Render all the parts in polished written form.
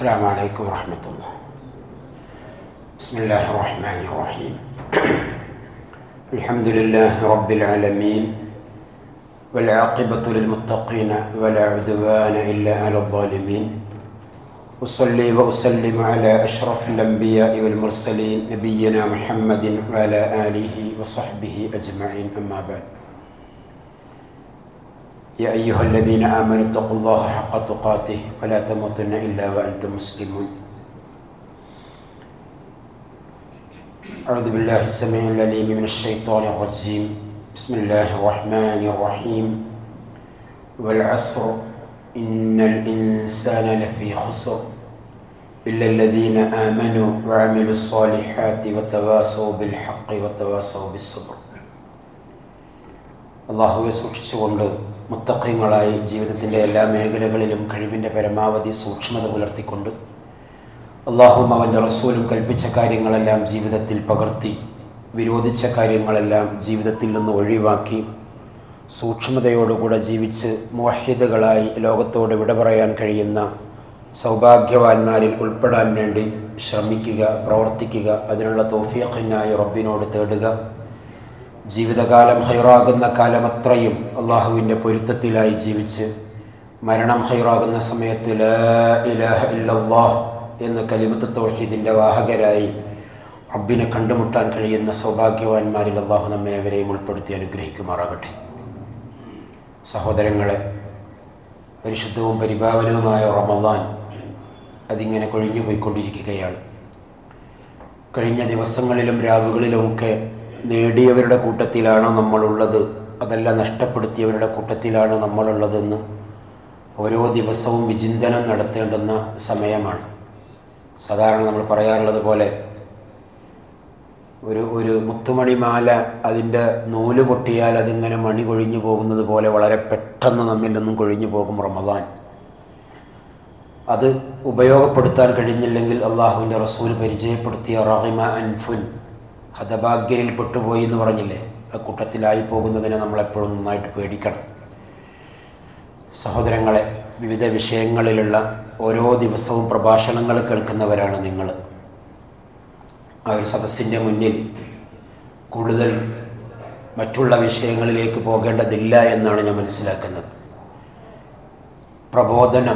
السلام عليكم ورحمة الله. بسم الله الرحمن الرحيم. الحمد لله رب العالمين والعاقبة للمتقين ولا عدوان إلا على الظالمين. أصلي وأسلم على أشرف الأنبياء والمرسلين نبينا محمد وعلى آله وصحبه أجمعين، أما بعد. يا أيها الذين آمنوا اتقوا الله حق تقاته ولا تموتن إلا وأنتم مسلمون. أعوذ بالله السميع العليم من الشيطان الرجيم. بسم الله الرحمن الرحيم. والعصر إن الإنسان لفي خسر إلا الذين آمنوا وعملوا الصالحات وتواصوا بالحق وتواصوا بالصبر. അള്ളാഹുവെ സൂക്ഷിച്ചുകൊണ്ട് മുത്തഖീങ്ങളായി ജീവിതത്തിൻ്റെ എല്ലാ മേഖലകളിലും കഴിവിൻ്റെ പരമാവധി സൂക്ഷ്മത പുലർത്തിക്കൊണ്ട് അള്ളാഹുവും അവൻ്റെ റസൂലും കൽപ്പിച്ച കാര്യങ്ങളെല്ലാം ജീവിതത്തിൽ പകർത്തി വിരോധിച്ച കാര്യങ്ങളെല്ലാം ജീവിതത്തിൽ നിന്ന് ഒഴിവാക്കി സൂക്ഷ്മതയോടുകൂടെ ജീവിച്ച് മുവഹിദുകളായി ലോകത്തോട് വിട പറയാൻ കഴിയുന്ന സൗഭാഗ്യവാന്മാരിൽ ഉൾപ്പെടാൻ വേണ്ടി ശ്രമിക്കുക, പ്രവർത്തിക്കുക. അതിനുള്ള തൗഫീഖിനായി റബ്ബിനോട് തേടുക. ജീവിതകാലം ഹൈറാകുന്ന കാലമത്രയും അള്ളാഹുവിൻ്റെ പൊരുത്തത്തിലായി ജീവിച്ച് മരണം ഹൈറാകുന്ന സമയത്ത് ലാ ഇലാഹ ഇല്ലല്ലാഹ് എന്ന കലിമത്ത് തൗഹീദിൻ്റെ വാഹകരായി റബ്ബിനെ കണ്ടുമുട്ടാൻ കഴിയുന്ന സൗഭാഗ്യവാന്മാരിൽ അള്ളാഹു നമ്മെ അവരെയും ഉൾപ്പെടുത്തി അനുഗ്രഹിക്കുമാറാകട്ടെ. സഹോദരങ്ങളെ, പരിശുദ്ധവും പരിപാവനവുമായ റമളാൻ അതിങ്ങനെ കൊഴിഞ്ഞു പോയിക്കൊണ്ടിരിക്കുകയാണ്. കഴിഞ്ഞ ദിവസങ്ങളിലും രാവുകളിലുമൊക്കെ നേടിയവരുടെ കൂട്ടത്തിലാണോ നമ്മളുള്ളത്, അതല്ല നഷ്ടപ്പെടുത്തിയവരുടെ കൂട്ടത്തിലാണോ നമ്മളുള്ളതെന്ന് ഓരോ ദിവസവും വിചിന്തനം നടത്തേണ്ടുന്ന സമയമാണ്. സാധാരണ നമ്മൾ പറയാറുള്ളത് പോലെ ഒരു മുത്തുമണിമാല അതിൻ്റെ നൂല് പൊട്ടിയാൽ അതിങ്ങനെ മണി കൊഴിഞ്ഞു പോകുന്നത് പോലെ വളരെ പെട്ടെന്ന് നമ്മിൽ നിന്നും കൊഴിഞ്ഞു പോകും റമളാൻ. അത് ഉപയോഗപ്പെടുത്താൻ കഴിഞ്ഞില്ലെങ്കിൽ അള്ളാഹുവിൻ്റെ റസൂൽ പരിചയപ്പെടുത്തിയ റഹിമ അൻഫുൻ, ഹതഭാഗ്യരിൽ പെട്ടുപോയി എന്ന് പറഞ്ഞില്ലേ, ആ കൂട്ടത്തിലായി പോകുന്നതിനെ നമ്മളെപ്പോഴും നന്നായിട്ട് പേടിക്കണം. സഹോദരങ്ങളെ, വിവിധ വിഷയങ്ങളിലുള്ള ഓരോ ദിവസവും പ്രഭാഷണങ്ങൾ കേൾക്കുന്നവരാണ് നിങ്ങൾ. ആ ഒരു സദസ്സിൻ്റെ മുന്നിൽ കൂടുതൽ മറ്റുള്ള വിഷയങ്ങളിലേക്ക് പോകേണ്ടതില്ല എന്നാണ് ഞാൻ മനസ്സിലാക്കുന്നത്. പ്രബോധനം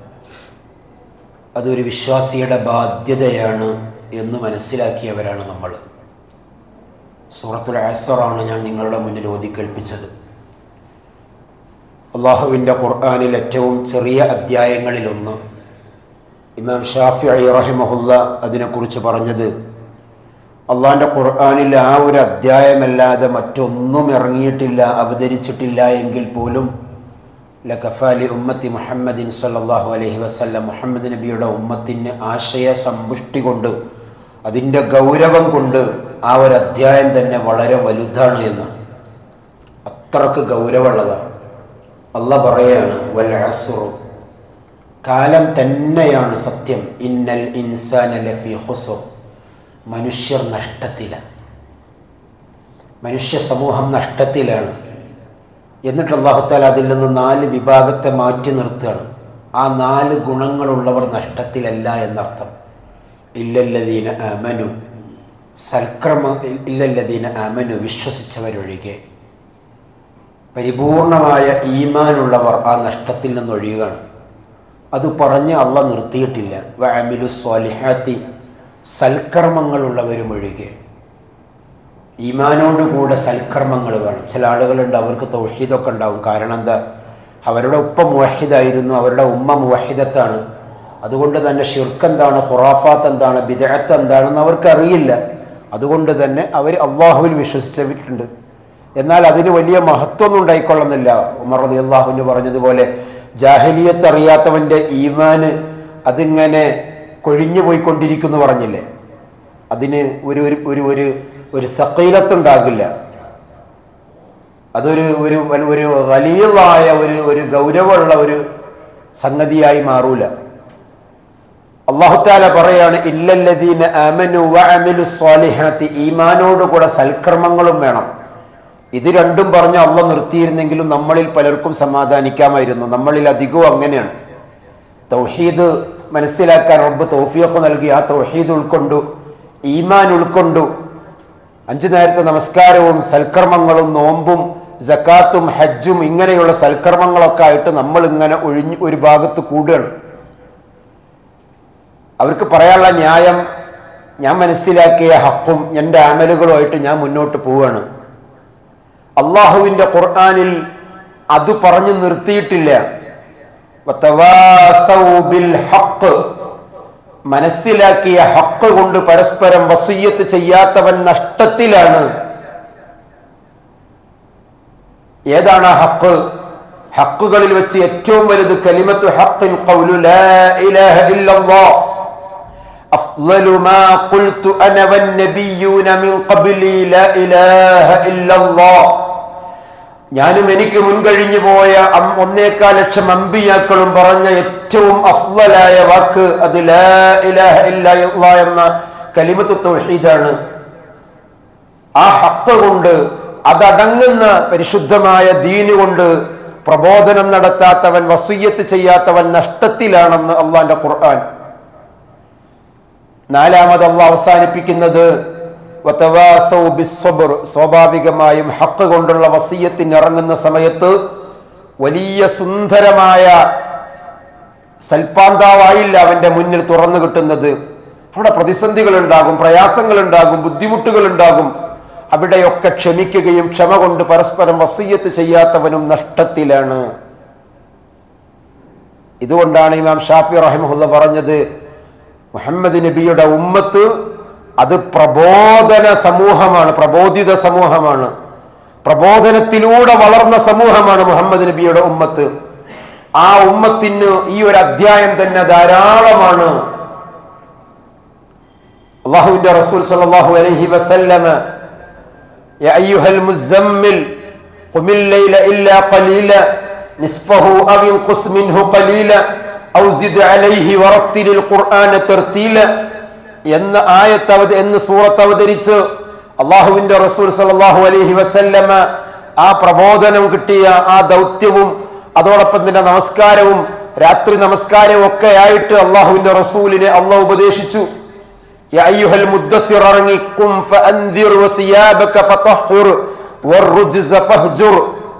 അതൊരു വിശ്വാസിയുടെ ബാധ്യതയാണ് എന്ന് മനസ്സിലാക്കിയവരാണ് നമ്മൾ. സൂറത്തുൽ അസ്റാണ് ഞാൻ നിങ്ങളുടെ മുന്നിൽ ഓതി കേൾപ്പിച്ചത്. അള്ളാഹുവിൻ്റെ ഖുർആനിൽ ഏറ്റവും ചെറിയ അധ്യായങ്ങളിലൊന്ന് ഇമാം ഷാഫിഈ റഹിമഹുല്ല അതിനെക്കുറിച്ച് പറഞ്ഞത്, അള്ളാഹിൻ്റെ ഖുർആനിൽ ആ ഒരു അധ്യായമല്ലാതെ മറ്റൊന്നും ഇറങ്ങിയിട്ടില്ല, അവതരിച്ചിട്ടില്ല എങ്കിൽ പോലും ലകഫാലി ഉമ്മത്തി മുഹമ്മദിൻ സല്ലല്ലാഹു അലൈഹി വസല്ലം, മുഹമ്മദ് നബിയുടെ ഉമ്മത്തിന് ആശയ സമ്പുഷ്ടി കൊണ്ട് അതിൻ്റെ ഗൗരവം കൊണ്ട് ആ ഒരു അധ്യായം തന്നെ വളരെ വലുതാണ് എന്ന്. അത്രക്ക് ഗൗരവമുള്ളതാണ്. അള്ളാഹ് പറയാണ്, വൽ അസ്റു, കാലം തന്നെയാണ് സത്യം, ഇന്നൽ ഇൻസാന ലഫീ ഖുസ്ർ, മനുഷ്യർ നഷ്ടത്തിലാണ്, മനുഷ്യ സമൂഹം നഷ്ടത്തിലാണ്. എന്നിട്ട് അല്ലാഹു തആല അതിൽ നിന്ന് 4 വിഭാഗത്തെ മാറ്റി നിർത്തുകയാണ്. ആ 4 ഗുണങ്ങളുള്ളവർ നഷ്ടത്തിലല്ല എന്നർത്ഥം. ഇല്ലല്ലദീന ആമനു, ഇല്ലല്ലദീന ആമനു, വിശ്വസിച്ചവരൊഴികെ, പരിപൂർണമായ ഈമാനുള്ളവർ ആ നഷ്ടത്തിൽ നിന്നൊഴിയുകയാണ്. അത് പറഞ്ഞ് അള്ളാഹ് നിർത്തിയിട്ടില്ല. വഅമിലു സ്വാലിഹാത്തി, സൽക്കർമ്മങ്ങളുള്ളവരും ഒഴികെ. ഈമാനോടുകൂടെ സൽക്കർമ്മങ്ങൾ വേണം. ചില ആളുകളുണ്ട്, അവർക്ക് തൗഹീദൊക്കെ ഉണ്ടാവും. കാരണം എന്താ, അവരുടെ ഉപ്പ മുവഹിദായിരുന്നു, അവരുടെ ഉമ്മ മുവഹിദത്താണ്. അതുകൊണ്ട് തന്നെ ഷിർക്ക് എന്താണ്, ഖുറാഫാത്ത് എന്താണ്, ബിദ്അത്ത് എന്താണെന്ന് അവർക്കറിയില്ല. അതുകൊണ്ട് തന്നെ അവർ അള്ളാഹുവിൽ വിശ്വസിച്ചിട്ടുണ്ട്. എന്നാൽ അതിന് വലിയ മഹത്വമൊന്നും ഉണ്ടായിക്കൊള്ളുന്നില്ല. ഉമർ റളിയല്ലാഹു അൻഹു പറഞ്ഞതുപോലെ, ജാഹിലിയത്ത് അറിയാത്തവൻ്റെ ഈമാന് അതിങ്ങനെ കൊഴിഞ്ഞു പോയിക്കൊണ്ടിരിക്കുന്നു പറഞ്ഞില്ലേ, അതിന് ഒരു ഒരു ഒരു ഒരു സഖീലത്തുണ്ടാകില്ല. അതൊരു ഒരു ഒരു ഖലീലായ ഒരു ഗൗരവമുള്ള ഒരു സംഗതിയായി മാറൂല. അല്ലാഹു തആല പറയാണ്, ഇല്ലല്ലദീന ആമനു വഅമിലു സ്വാലിഹാത്തി, ഈമാനോടുകൂടെ സൽക്കർമ്മങ്ങളും വേണം. ഇത് രണ്ടും പറഞ്ഞ് അള്ളാഹ് നിർത്തിയിരുന്നെങ്കിലും നമ്മളിൽ പലർക്കും സമാധാനിക്കാമായിരുന്നു. നമ്മളിൽ അധികവും അങ്ങനെയാണ്. തൗഹീദ് മനസ്സിലാക്കാൻ റബ്ബ് തൗഫീഖ് നൽകി. ആ തൗഹീദ് ഉൾക്കൊണ്ടു, ഈമാൻ ഉൾക്കൊണ്ടു. 5 നേരത്തെ നമസ്കാരവും സൽക്കർമ്മങ്ങളും നോമ്പും സക്കാത്തും ഹജ്ജും ഇങ്ങനെയുള്ള സൽക്കർമ്മങ്ങളൊക്കെ ആയിട്ട് നമ്മൾ ഇങ്ങനെ ഒഴിഞ്ഞ് ഒരു ഭാഗത്ത് കൂടുകയാണ്. അവർക്ക് പറയാനുള്ള ന്യായം, ഞാൻ മനസ്സിലാക്കിയ ഹക്കും എൻ്റെ അമലുകളുമായിട്ട് ഞാൻ മുന്നോട്ട് പോവുകയാണ്. അള്ളാഹുവിൻ്റെ ഖുർആനിൽ അത് പറഞ്ഞു നിർത്തിയിട്ടില്ല. മനസ്സിലാക്കിയ ഹക്ക് കൊണ്ട് പരസ്പരം വസിയ്യത്ത് ചെയ്യാത്തവൻ നഷ്ടത്തിലാണ്. ഏതാണ് ആ ഹക്ക്? ഹക്കുകളിൽ വെച്ച് ഏറ്റവും വലുത് കലിമത്തു ഹഖ്ഖിൻ ഖൗലു ലാ ഇലാഹ ഇല്ലല്ലാഹ് അഫ്ളലു മാ ഖുൽതു അന വന്നബിയ്യൂന മിൻ ഖബ്ലി ലാ ഇലാഹ ഇല്ലല്ലാഹ്. ഞാനും എനിക്ക് മുൻകഴിഞ്ഞു പോയ 1.25 ലക്ഷം അമ്പിയാക്കളും പറഞ്ഞ ഏറ്റവും അഫ്ളലായ വാക്ക് അത് ലാ ഇലാഹ ഇല്ലല്ലാഹ് എന്ന കലിമത്തു തൗഹീദാണ്. ആ ഹഖ് കൊണ്ട്, അതടങ്ങുന്ന പരിശുദ്ധമായ ദീന് കൊണ്ട് പ്രബോധനം നടത്താത്തവൻ, വസിയ്യത്ത് ചെയ്യാത്തവൻ നഷ്ടത്തിലാണെന്ന് അള്ളാന്റെ ഖുർആൻ. 4ാമത് അള്ളാഹ് അവസാനിപ്പിക്കുന്നത് വതവാസൗ ബിസ്സബ്ർ. സ്വാഭാവികമായും ഹഖ് കൊണ്ടുള്ള വസിയ്യത്തിന് ഇറങ്ങുന്ന സമയത്ത് വലിയ സുന്ദരമായ സൽപാന്താവായില്ല അവന്റെ മുന്നിൽ തുറന്നു കിട്ടുന്നത്. അവിടെ പ്രതിസന്ധികൾ ഉണ്ടാകും, പ്രയാസങ്ങൾ ഉണ്ടാകും, ബുദ്ധിമുട്ടുകൾ ഉണ്ടാകും. അവിടെയൊക്കെ ക്ഷമിക്കുകയും ക്ഷമ കൊണ്ട് പരസ്പരം വസിയ്യത്ത് ചെയ്യാത്തവനും നഷ്ടത്തിലാണ്. ഇതുകൊണ്ടാണ് ഇമാം ഷാഫി റഹിമഹുല്ല പറഞ്ഞത്, മുഹമ്മദ് നബിയുടെ ഉമ്മത്ത് അത് പ്രബോധന സമൂഹമാണ്, പ്രബോധിത സമൂഹമാണ്, പ്രബോധനത്തിലൂടെ വളർന്ന സമൂഹമാണ് മുഹമ്മദ് നബിയുടെ ഉമ്മത്ത്. ആ ഉമ്മത്തിന് ഈ ഒരു അധ്യായം തന്നെ ധാരാളമാണ്. അല്ലാഹുവിന്റെ റസൂൽ സ്വല്ലല്ലാഹു അലൈഹി വസല്ലമ യാ അയ്യുഹൽ മുസമ്മിൽ ഖുമിൽ ലൈല ഇല്ലാ ഖലീല നിസ്ഫഹു അവ ഖുസ് മിൻഹു ഖലീല ഔ സിദ് അലൈഹി വറത്തിലിൽ ഖുർആന തർതീല എന്ന ആയത്ത് എന്ന് സൂറത്ത് അവതരിച്ച് അല്ലാഹുവിന്റെ റസൂൽ സ്വല്ലല്ലാഹു അലൈഹി വസല്ലമ ആ പ്രബോധനം കിട്ടിയ ആ ദൗത്യവും അതോടൊപ്പം തന്നെ നമസ്കാരവും രാത്രി നമസ്കാരവും ഒക്കെ ആയിട്ട് അല്ലാഹുവിന്റെ റസൂലിനെ അല്ലാഹു ഉപദേശിച്ചു. യാ അയ്യുഹൽ മുദ്ദസ്സിർ അർങ്ങികും ഫഅൻദിർ വസിയാബക ഫതഹ്ഹിർ വറുജ്സ ഫഹ്ജുർ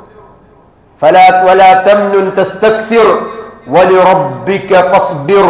വലാ തംനുൻ തസ്തക്സിർ വലിറബ്ബിക ഫസ്ബിർ.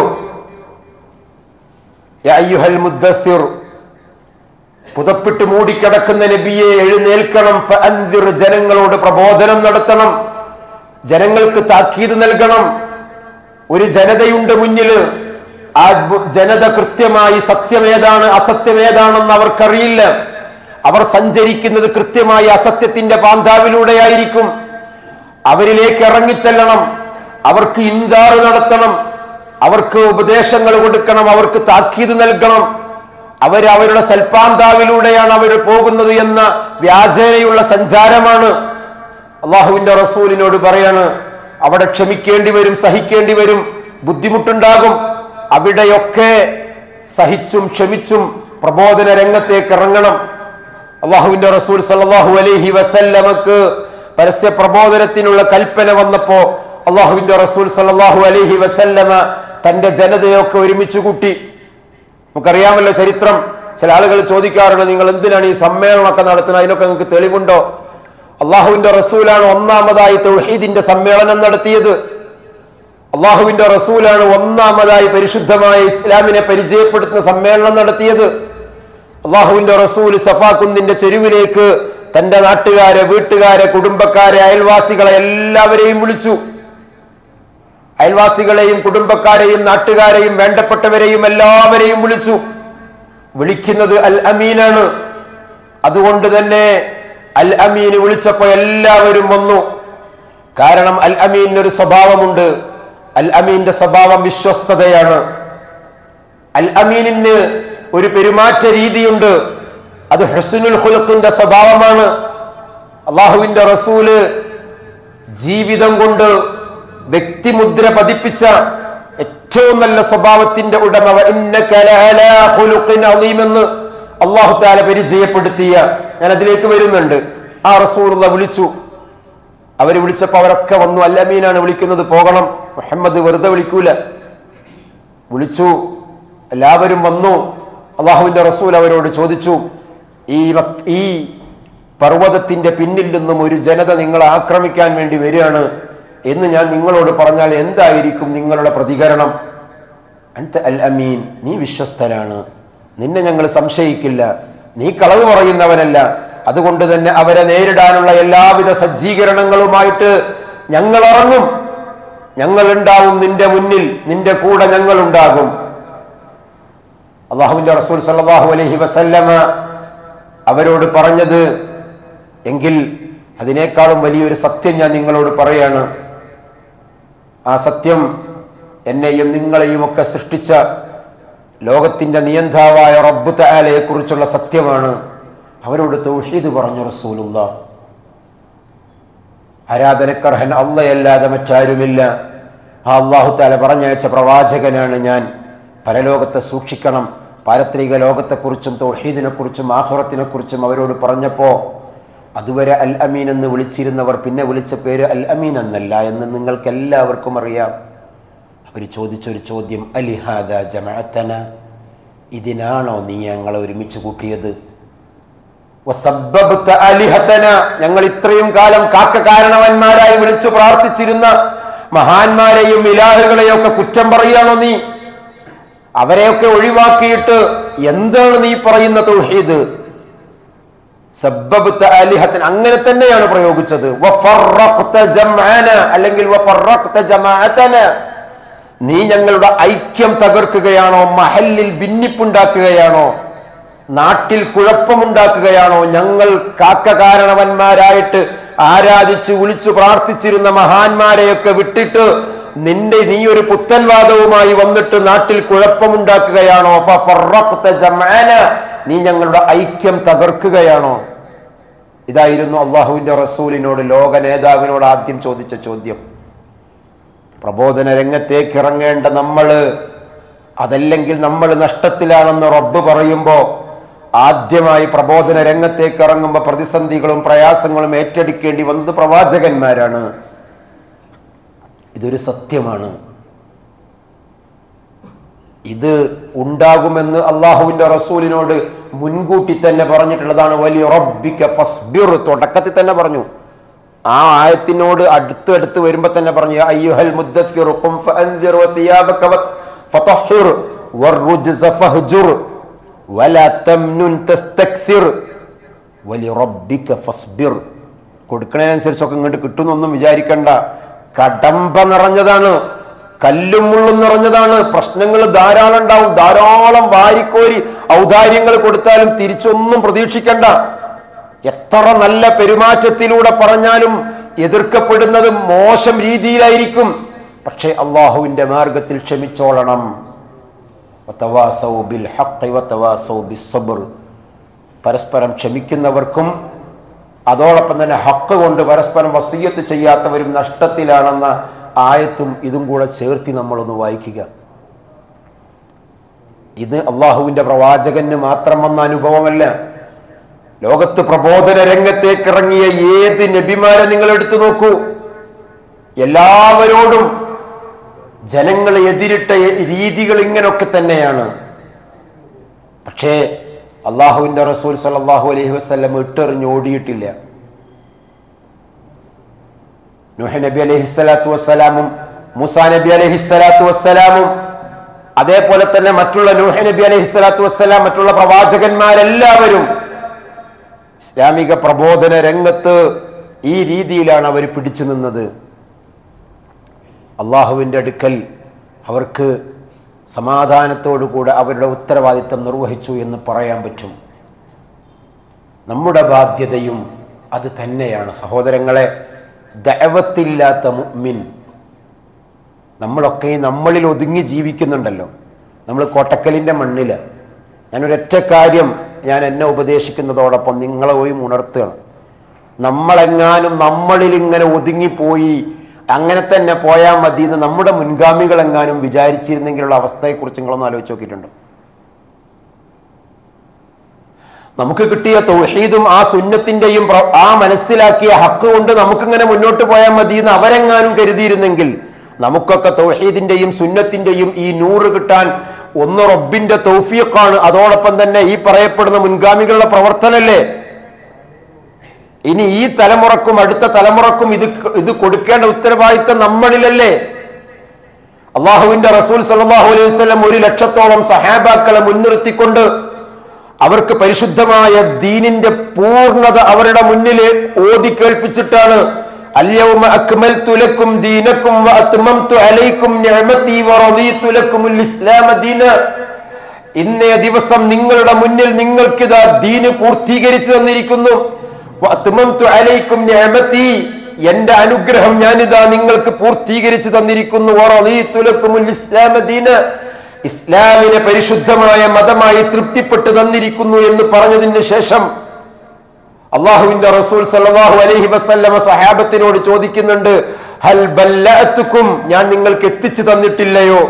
യാ അയ്യുഹൽ മുദ്ദസ്സിർ, പുതപ്പിട്ട് മൂടിക്കിടക്കുന്ന നബിയെ എഴുന്നേൽക്കണം. ഫഅൻദിർ, ജനങ്ങളോട് പ്രബോധനം നടത്തണം, ജനങ്ങൾക്ക് താക്കീത് നൽകണം. ഒരു ജനതയുണ്ട് മുന്നിൽ. ആ ജനത കൃത്യമായി സത്യമേതാണ് അസത്യമേതാണെന്ന് അവർക്കറിയില്ല. അവർ സഞ്ചരിക്കുന്നത് കൃത്യമായി അസത്യത്തിന്റെ പാന്താവിലൂടെയായിരിക്കും. അവരിലേക്ക് ഇറങ്ങിച്ചെല്ലണം, അവർക്ക് ഇൻദാർ നടത്തണം, അവർക്ക് ഉപദേശങ്ങൾ കൊടുക്കണം, അവർക്ക് താക്കീത് നൽകണം. അവരുടെ സൽപാന്താവിലൂടെയാണ് അവർ പോകുന്നത് എന്ന വ്യാജേനയുള്ള സഞ്ചാരമാണ്. അള്ളാഹുവിന്റെ റസൂലിനോട് പറയാണ്, അവിടെ ക്ഷമിക്കേണ്ടി വരും, സഹിക്കേണ്ടി വരും, ബുദ്ധിമുട്ടുണ്ടാകും. അവിടെയൊക്കെ സഹിച്ചും ക്ഷമിച്ചും പ്രബോധന രംഗത്തേക്ക് ഇറങ്ങണം. അള്ളാഹുവിന്റെ റസൂൽ സല്ലല്ലാഹു അലൈഹി വസല്ലമക്ക് പരസ്യ പ്രബോധനത്തിനുള്ള കൽപ്പന വന്നപ്പോ അള്ളാഹുവിന്റെ റസൂൽ സല്ലല്ലാഹു അലൈഹി വസല്ലമ തന്റെ ജനതയൊക്കെ ഒരുമിച്ച് കൂട്ടി. നമുക്കറിയാമല്ലോ ചരിത്രം. ചില ആളുകൾ ചോദിക്കാറുണ്ട്, നിങ്ങൾ എന്തിനാണ് ഈ സമ്മേളനമൊക്കെ നടത്തുന്നത്, അതിനൊക്കെ നിങ്ങൾക്ക് തെളിവുണ്ടോ? അള്ളാഹുവിന്റെ റസൂലാണ് ഒന്നാമതായി തൗഹീദിന്റെ സമ്മേളനം നടത്തിയത്. അള്ളാഹുവിന്റെ റസൂലാണ് ഒന്നാമതായി പരിശുദ്ധമായ ഇസ്ലാമിനെ പരിചയപ്പെടുത്തുന്ന സമ്മേളനം നടത്തിയത്. അള്ളാഹുവിന്റെ റസൂൽ സഫാ കുന്നിന്റെ ചെരുവിലേക്ക് തന്റെ നാട്ടുകാരെ, വീട്ടുകാരെ, കുടുംബക്കാരെ, അയൽവാസികളെ എല്ലാവരെയും വിളിച്ചു. അയൽവാസികളെയും കുടുംബക്കാരെയും നാട്ടുകാരെയും വേണ്ടപ്പെട്ടവരെയും എല്ലാവരെയും വിളിച്ചു. വിളിക്കുന്നത് അൽ അമീനാണ്. അതുകൊണ്ട് തന്നെ അൽ അമീൻ വിളിച്ചപ്പോ എല്ലാവരും വന്നു. കാരണം അൽ അമീനൊരു സ്വഭാവമുണ്ട്. അൽ അമീന്റെ സ്വഭാവം വിശ്വസ്തതയാണ്. അൽ അമീനിന് ഒരു പെരുമാറ്റ രീതിയുണ്ട്, അത് ഹുസ്നുൽ ഖുലുഖിന്റെ സ്വഭാവമാണ്. അള്ളാഹുവിന്റെ റസൂല് ജീവിതം കൊണ്ട് വ്യക്തിമുദ്ര പതിപ്പിച്ച ഏറ്റവും നല്ല സ്വഭാവത്തിന്റെ ഉടമ ഇന്നക ലഅലാ ഖുലുഖിൻ അളീമെന്ന് അല്ലാഹു തആല പരിചയപ്പെടുത്തിയ, ഞാൻ അതിലേക്ക് വരുന്നുണ്ട്. ആ റസൂലുള്ളാഹി വിളിച്ചു. അവര് വിളിച്ചപ്പോൾ അവരൊക്കെ വന്നു. അൽ അമീനാണ് വിളിക്കുന്നത്, പോകണം. മുഹമ്മദ് വെറുതെ വിളിക്കൂല. വിളിച്ചു. എല്ലാവരും വന്നു. അള്ളാഹുവിൻ്റെ റസൂൽ അവരോട് ചോദിച്ചു, ഈ പർവ്വതത്തിന്റെ പിന്നിൽ നിന്നും ഒരു ജനത നിങ്ങളെ ആക്രമിക്കാൻ വേണ്ടി വരികയാണ് എന്ന് ഞാൻ നിങ്ങളോട് പറഞ്ഞാൽ എന്തായിരിക്കും നിങ്ങളുടെ പ്രതികരണം? അൻത അൽ അമീൻ, നീ വിശ്വസ്തനാണ്, നിന്നെ ഞങ്ങൾ സംശയിക്കില്ല, നീ കളവ് പറയുന്നവനല്ല. അതുകൊണ്ട് തന്നെ അവരെ നേരിടാനുള്ള എല്ലാവിധ സജ്ജീകരണങ്ങളുമായിട്ട് ഞങ്ങൾ ഇറങ്ങും, ഞങ്ങൾ ഉണ്ടാവും നിന്റെ മുന്നിൽ, നിന്റെ കൂടെ ഞങ്ങൾ ഉണ്ടാകും. അല്ലാഹുവിന്റെ റസൂൽ സല്ലല്ലാഹു അലൈഹി വസല്ലമ അവരോട് പറഞ്ഞത്, എങ്കിൽ അതിനേക്കാളും വലിയൊരു സത്യം ഞാൻ നിങ്ങളോട് പറയാണ്. ആ സത്യം എന്നെയും നിങ്ങളെയും ഒക്കെ സൃഷ്ടിച്ച ലോകത്തിന്റെ നിയന്താവായ റബ്ബ് തആലയെ കുറിച്ചുള്ള സത്യമാണ്. അവരോട് തൗഹീദ് പറഞ്ഞു റസൂലുള്ളാഹ്. ആരാധനക്കർഹൻ അല്ലാഹയല്ലാതെ മറ്റാരുമില്ല. ആ അല്ലാഹു തആല പറഞ്ഞയച്ച പ്രവാചകനാണ് ഞാൻ. പരലോകത്തെ സൂക്ഷിക്കണം. പാരത്രിക ലോകത്തെക്കുറിച്ചും തൗഹീദിനെ കുറിച്ചും ആഖിറത്തിനെ കുറിച്ചും അവരോട് പറഞ്ഞപ്പോൾ അതുവരെ അൽ അമീൻ എന്ന് വിളിച്ചിരുന്നവർ പിന്നെ വിളിച്ച പേര് അൽ അമീൻ എന്നല്ല എന്ന് നിങ്ങൾക്ക് എല്ലാവർക്കും അറിയാം. അവർ ചോദിച്ചൊരു ചോദ്യം, അലിഹാദ ജമഅതന, ഇതിനാണോ നീ ഞങ്ങളെ ഒരുമിച്ച് കൂട്ടിയത്? വസബ്ബബ്ത അലിഹതന, ഞങ്ങൾ ഇത്രയും കാലം കാക്ക കാരണവന്മാരായി വിളിച്ചു പ്രാർത്ഥിച്ചിരുന്ന മഹാന്മാരെയും ഇലാഹുകളെയും ഒക്കെ കുറ്റം പറയുകയാണോ നീ? അവരെയൊക്കെ ഒഴിവാക്കിയിട്ട് എന്താണ് നീ പറയുന്ന തൗഹീദ്? സബ്ബബ്ത അലിഹതന, അങ്ങനെ തന്നെയാണ് പ്രയോഗിച്ചത്. വഫറഖ്ത ജംഅന, അല്ലെങ്കിൽ വഫറഖ്ത ജമാഅതന, നീ ഞങ്ങളുടെ ഐക്യം തകർക്കുകയാണോ? മഹല്ലിൽ ഭിന്നിപ്പുണ്ടാക്കുകയാണോ? നാട്ടിൽ കുഴപ്പമുണ്ടാക്കുകയാണോ? ഞങ്ങൾ കാക്ക കാരണവന്മാരായിട്ട് ആരാധിച്ച് വിളിച്ചു പ്രാർത്ഥിച്ചിരുന്ന മഹാന്മാരെയൊക്കെ വിട്ടിട്ട് നീ ഒരു പുത്തൻവാദവുമായി വന്നിട്ട് നാട്ടിൽ കുഴപ്പമുണ്ടാക്കുകയാണോ? ഫഫറഖ്ത ജംഅന, നീ ഞങ്ങളുടെ ഐക്യം തകർക്കുകയാണോ? ഇതായിരുന്നു അള്ളാഹുവിന്റെ റസൂലിനോട്, ലോക നേതാവിനോട് ആദ്യം ചോദിച്ച ചോദ്യം. പ്രബോധന രംഗത്തേക്ക് ഇറങ്ങേണ്ട അതല്ലെങ്കിൽ നമ്മൾ നഷ്ടത്തിലാണെന്ന് റബ്ബ് പറയുമ്പോൾ ആദ്യമായി പ്രബോധന രംഗത്തേക്ക് ഇറങ്ങുമ്പോൾ പ്രതിസന്ധികളും പ്രയാസങ്ങളും ഏറ്റെടുക്കേണ്ടി വന്നത് പ്രവാചകന്മാരാണ്. ഇതൊരു സത്യമാണ്. ഇത് ഉണ്ടാകുമെന്ന് അള്ളാഹുവിന്റെ റസൂലിനോട് മുൻകൂട്ടി തന്നെ പറഞ്ഞിട്ടുള്ളതാണ്. വലിയ റബ്ബിക ഫസ്ബിർ, തുടക്കത്തിൽ തന്നെ പറഞ്ഞു. ആ ആയത്തിനോട് അടുത്ത് വരുമ്പോ തന്നെ പറഞ്ഞു, അയ്യുഹൽ മുദ്ദസ്സിറു ഖും ഫഅൻദിർ വസിയാബക ഫതഹിർ വറുജ്സ ഫഹ്ജുർ വലാ തംനുൻ തസ്തക്സിർ വലിറബ്ബിക ഫസ്ബിർ. കൊടുക്കണതിനനുസരിച്ചൊക്കെ ഇങ്ങോട്ട് കിട്ടുന്നൊന്നും വിചാരിക്കണ്ട. കടമ്പ നിറഞ്ഞതാണ്, കല്ലും മുള്ളും നിറഞ്ഞതാണ്. പ്രശ്നങ്ങൾ ധാരാളം ഉണ്ടാവും. ധാരാളം വാരിക്കോരി ഔദാര്യങ്ങൾ കൊടുത്താലും തിരിച്ചൊന്നും പ്രതീക്ഷിക്കണ്ട. എത്ര നല്ല പെരുമാറ്റത്തിലൂടെ പറഞ്ഞാലും എതിർക്കപ്പെടുന്നത് മോശം രീതിയിലായിരിക്കും. പക്ഷേ അള്ളാഹുവിന്റെ മാർഗത്തിൽ ക്ഷമിച്ചോളണം. പരസ്പരം ക്ഷമിക്കുന്നവർക്കും അതോടൊപ്പം തന്നെ ഹക്ക് കൊണ്ട് പരസ്പരം വസിയ്യത്ത് ചെയ്യാത്തവരും നഷ്ടത്തിലാണെന്ന ആയത്തും ഇതും കൂടെ ചേർത്തി നമ്മളൊന്ന് വായിക്കുക. ഇത് അള്ളാഹുവിന്റെ പ്രവാചകന് മാത്രം വന്ന അനുഭവമല്ല. ലോകത്ത് പ്രബോധന രംഗത്തേക്ക് ഇറങ്ങിയ ഏത് നബിമാരെ നിങ്ങൾ എടുത്തു നോക്കൂ, എല്ലാവരോടും ജനങ്ങളെ എതിരിട്ട രീതികൾ ഇങ്ങനൊക്കെ തന്നെയാണ്. പക്ഷേ അള്ളാഹുവിന്റെ റസൂൽ സല്ലല്ലാഹു അലൈഹി വസല്ലം ഇട്ടെറിഞ്ഞ് ഓടിയിട്ടില്ല. നൂഹ് നബി അലൈഹിസ്സലാത്തു വസ്സലാമും മൂസാ നബി അലൈഹിസ്സലാത്തു വസ്സലാമും അതേപോലെ തന്നെ മറ്റുള്ള നൂഹ് നബി അലൈഹിസ്സലാത്തു വസ്സലാം, മറ്റുള്ള പ്രവാചകന്മാരെല്ലാവരും ഇസ്ലാമിക പ്രബോധന രംഗത്ത് ഈ രീതിയിലാണ് അവർ പിടിച്ചു നിന്നത്. അള്ളാഹുവിൻ്റെ അടുക്കൽ അവർക്ക് സമാധാനത്തോടുകൂടെ അവരുടെ ഉത്തരവാദിത്തം നിർവഹിച്ചു എന്ന് പറയാൻ പറ്റും. നമ്മുടെ ബാധ്യതയും അത് തന്നെയാണ്. സഹോദരങ്ങളെ, ദഅവത്തില്ലാത്ത മുഅ്മിൻ, നമ്മളൊക്കെ നമ്മളിൽ ഒതുങ്ങി ജീവിക്കുന്നുണ്ടല്ലോ. നമ്മൾ കോട്ടക്കലിൻ്റെ മണ്ണിൽ. ഞാനൊരൊറ്റ കാര്യം ഞാൻ എന്നെ ഉപദേശിക്കുന്നതോടൊപ്പം നിങ്ങളെ പോയി ഉണർത്തുകയാണ്. നമ്മളെങ്ങാനും നമ്മളിൽ ഇങ്ങനെ ഒതുങ്ങിപ്പോയി അങ്ങനെ തന്നെ പോയാൽ മതി എന്ന് നമ്മുടെ മുൻഗാമികളെങ്ങാനും വിചാരിച്ചിരുന്നെങ്കിലുള്ള അവസ്ഥയെക്കുറിച്ച് നിങ്ങളൊന്ന് ആലോചിച്ച് നോക്കിയിട്ടുണ്ടോ? നമുക്ക് കിട്ടിയ തൗഹീദും ആ സുന്നത്തിന്റെയും ആ മനസ്സിലാക്കിയ ഹക്ക് കൊണ്ട് നമുക്കിങ്ങനെ മുന്നോട്ട് പോയാൽ മതി എന്ന് അവരെങ്ങാനും കരുതിയിരുന്നെങ്കിൽ നമുക്കൊക്കെ തൗഹീദിന്റെയും സുന്നത്തിന്റെയും ഈ നൂറ് കിട്ടാൻ ഒന്ന് റബ്ബിന്റെ തൗഫീഖാണ്, അതോടൊപ്പം തന്നെ ഈ പറയപ്പെടുന്ന മുൻഗാമികളുടെ പ്രവർത്തനല്ലേ. ഇനി ഈ തലമുറക്കും അടുത്ത തലമുറക്കും ഇത് കൊടുക്കേണ്ട ഉത്തരവാദിത്തം നമ്മളിലല്ലേ. അള്ളാഹുവിന്റെ റസൂൽ സല്ലല്ലാഹു അലൈഹി വസല്ലം 100,000-ഓളം സഹാബാക്കളെ മുൻനിർത്തിക്കൊണ്ട് അവർക്ക് പരിശുദ്ധമായ ദീനിന്റെ പൂർണ്ണത അവരുടെ മുന്നിൽ ഓതി കേൾപ്പിച്ചിട്ടാണ് അൽയൗമ അക്മൽതു ലക്കും ദീനക്കും വഅത്മംതു അലൈക്കും നിഅമതി വറദീതു ലക്കുമുൽ ഇസ്ലാമ ദീന. ഇന്നേ ദിവസം നിങ്ങളുടെ മുന്നിൽ നിങ്ങൾക്കിതാ ദീന് പൂർത്തീകരിച്ചു തന്നിരിക്കുന്നു. വഅത്മംതു അലൈക്കും നിഅമതി, എന്റെ അനുഗ്രഹം ഞാനിതാ നിങ്ങൾക്ക് പൂർത്തീകരിച്ചു തന്നിരിക്കുന്നു. വറദീതു ലക്കുമുൽ ഇസ്ലാമ ദീന, ഇസ്ലാമിനെ പരിശുദ്ധമായ മതമായി തൃപ്തിപ്പെട്ടു തന്നിരിക്കുന്നു എന്ന് പറഞ്ഞതിന് ശേഷം അള്ളാഹുവിന്റെ റസൂൽ സല്ലല്ലാഹു അലൈഹി വസല്ലമ സഹാബത്തിനോട് ചോദിക്കുന്നുണ്ട്, ഹൽ ബല്ലഅതുക്കും, ഞാൻ നിങ്ങൾക്ക് എത്തിച്ചു തന്നിട്ടില്ലയോ?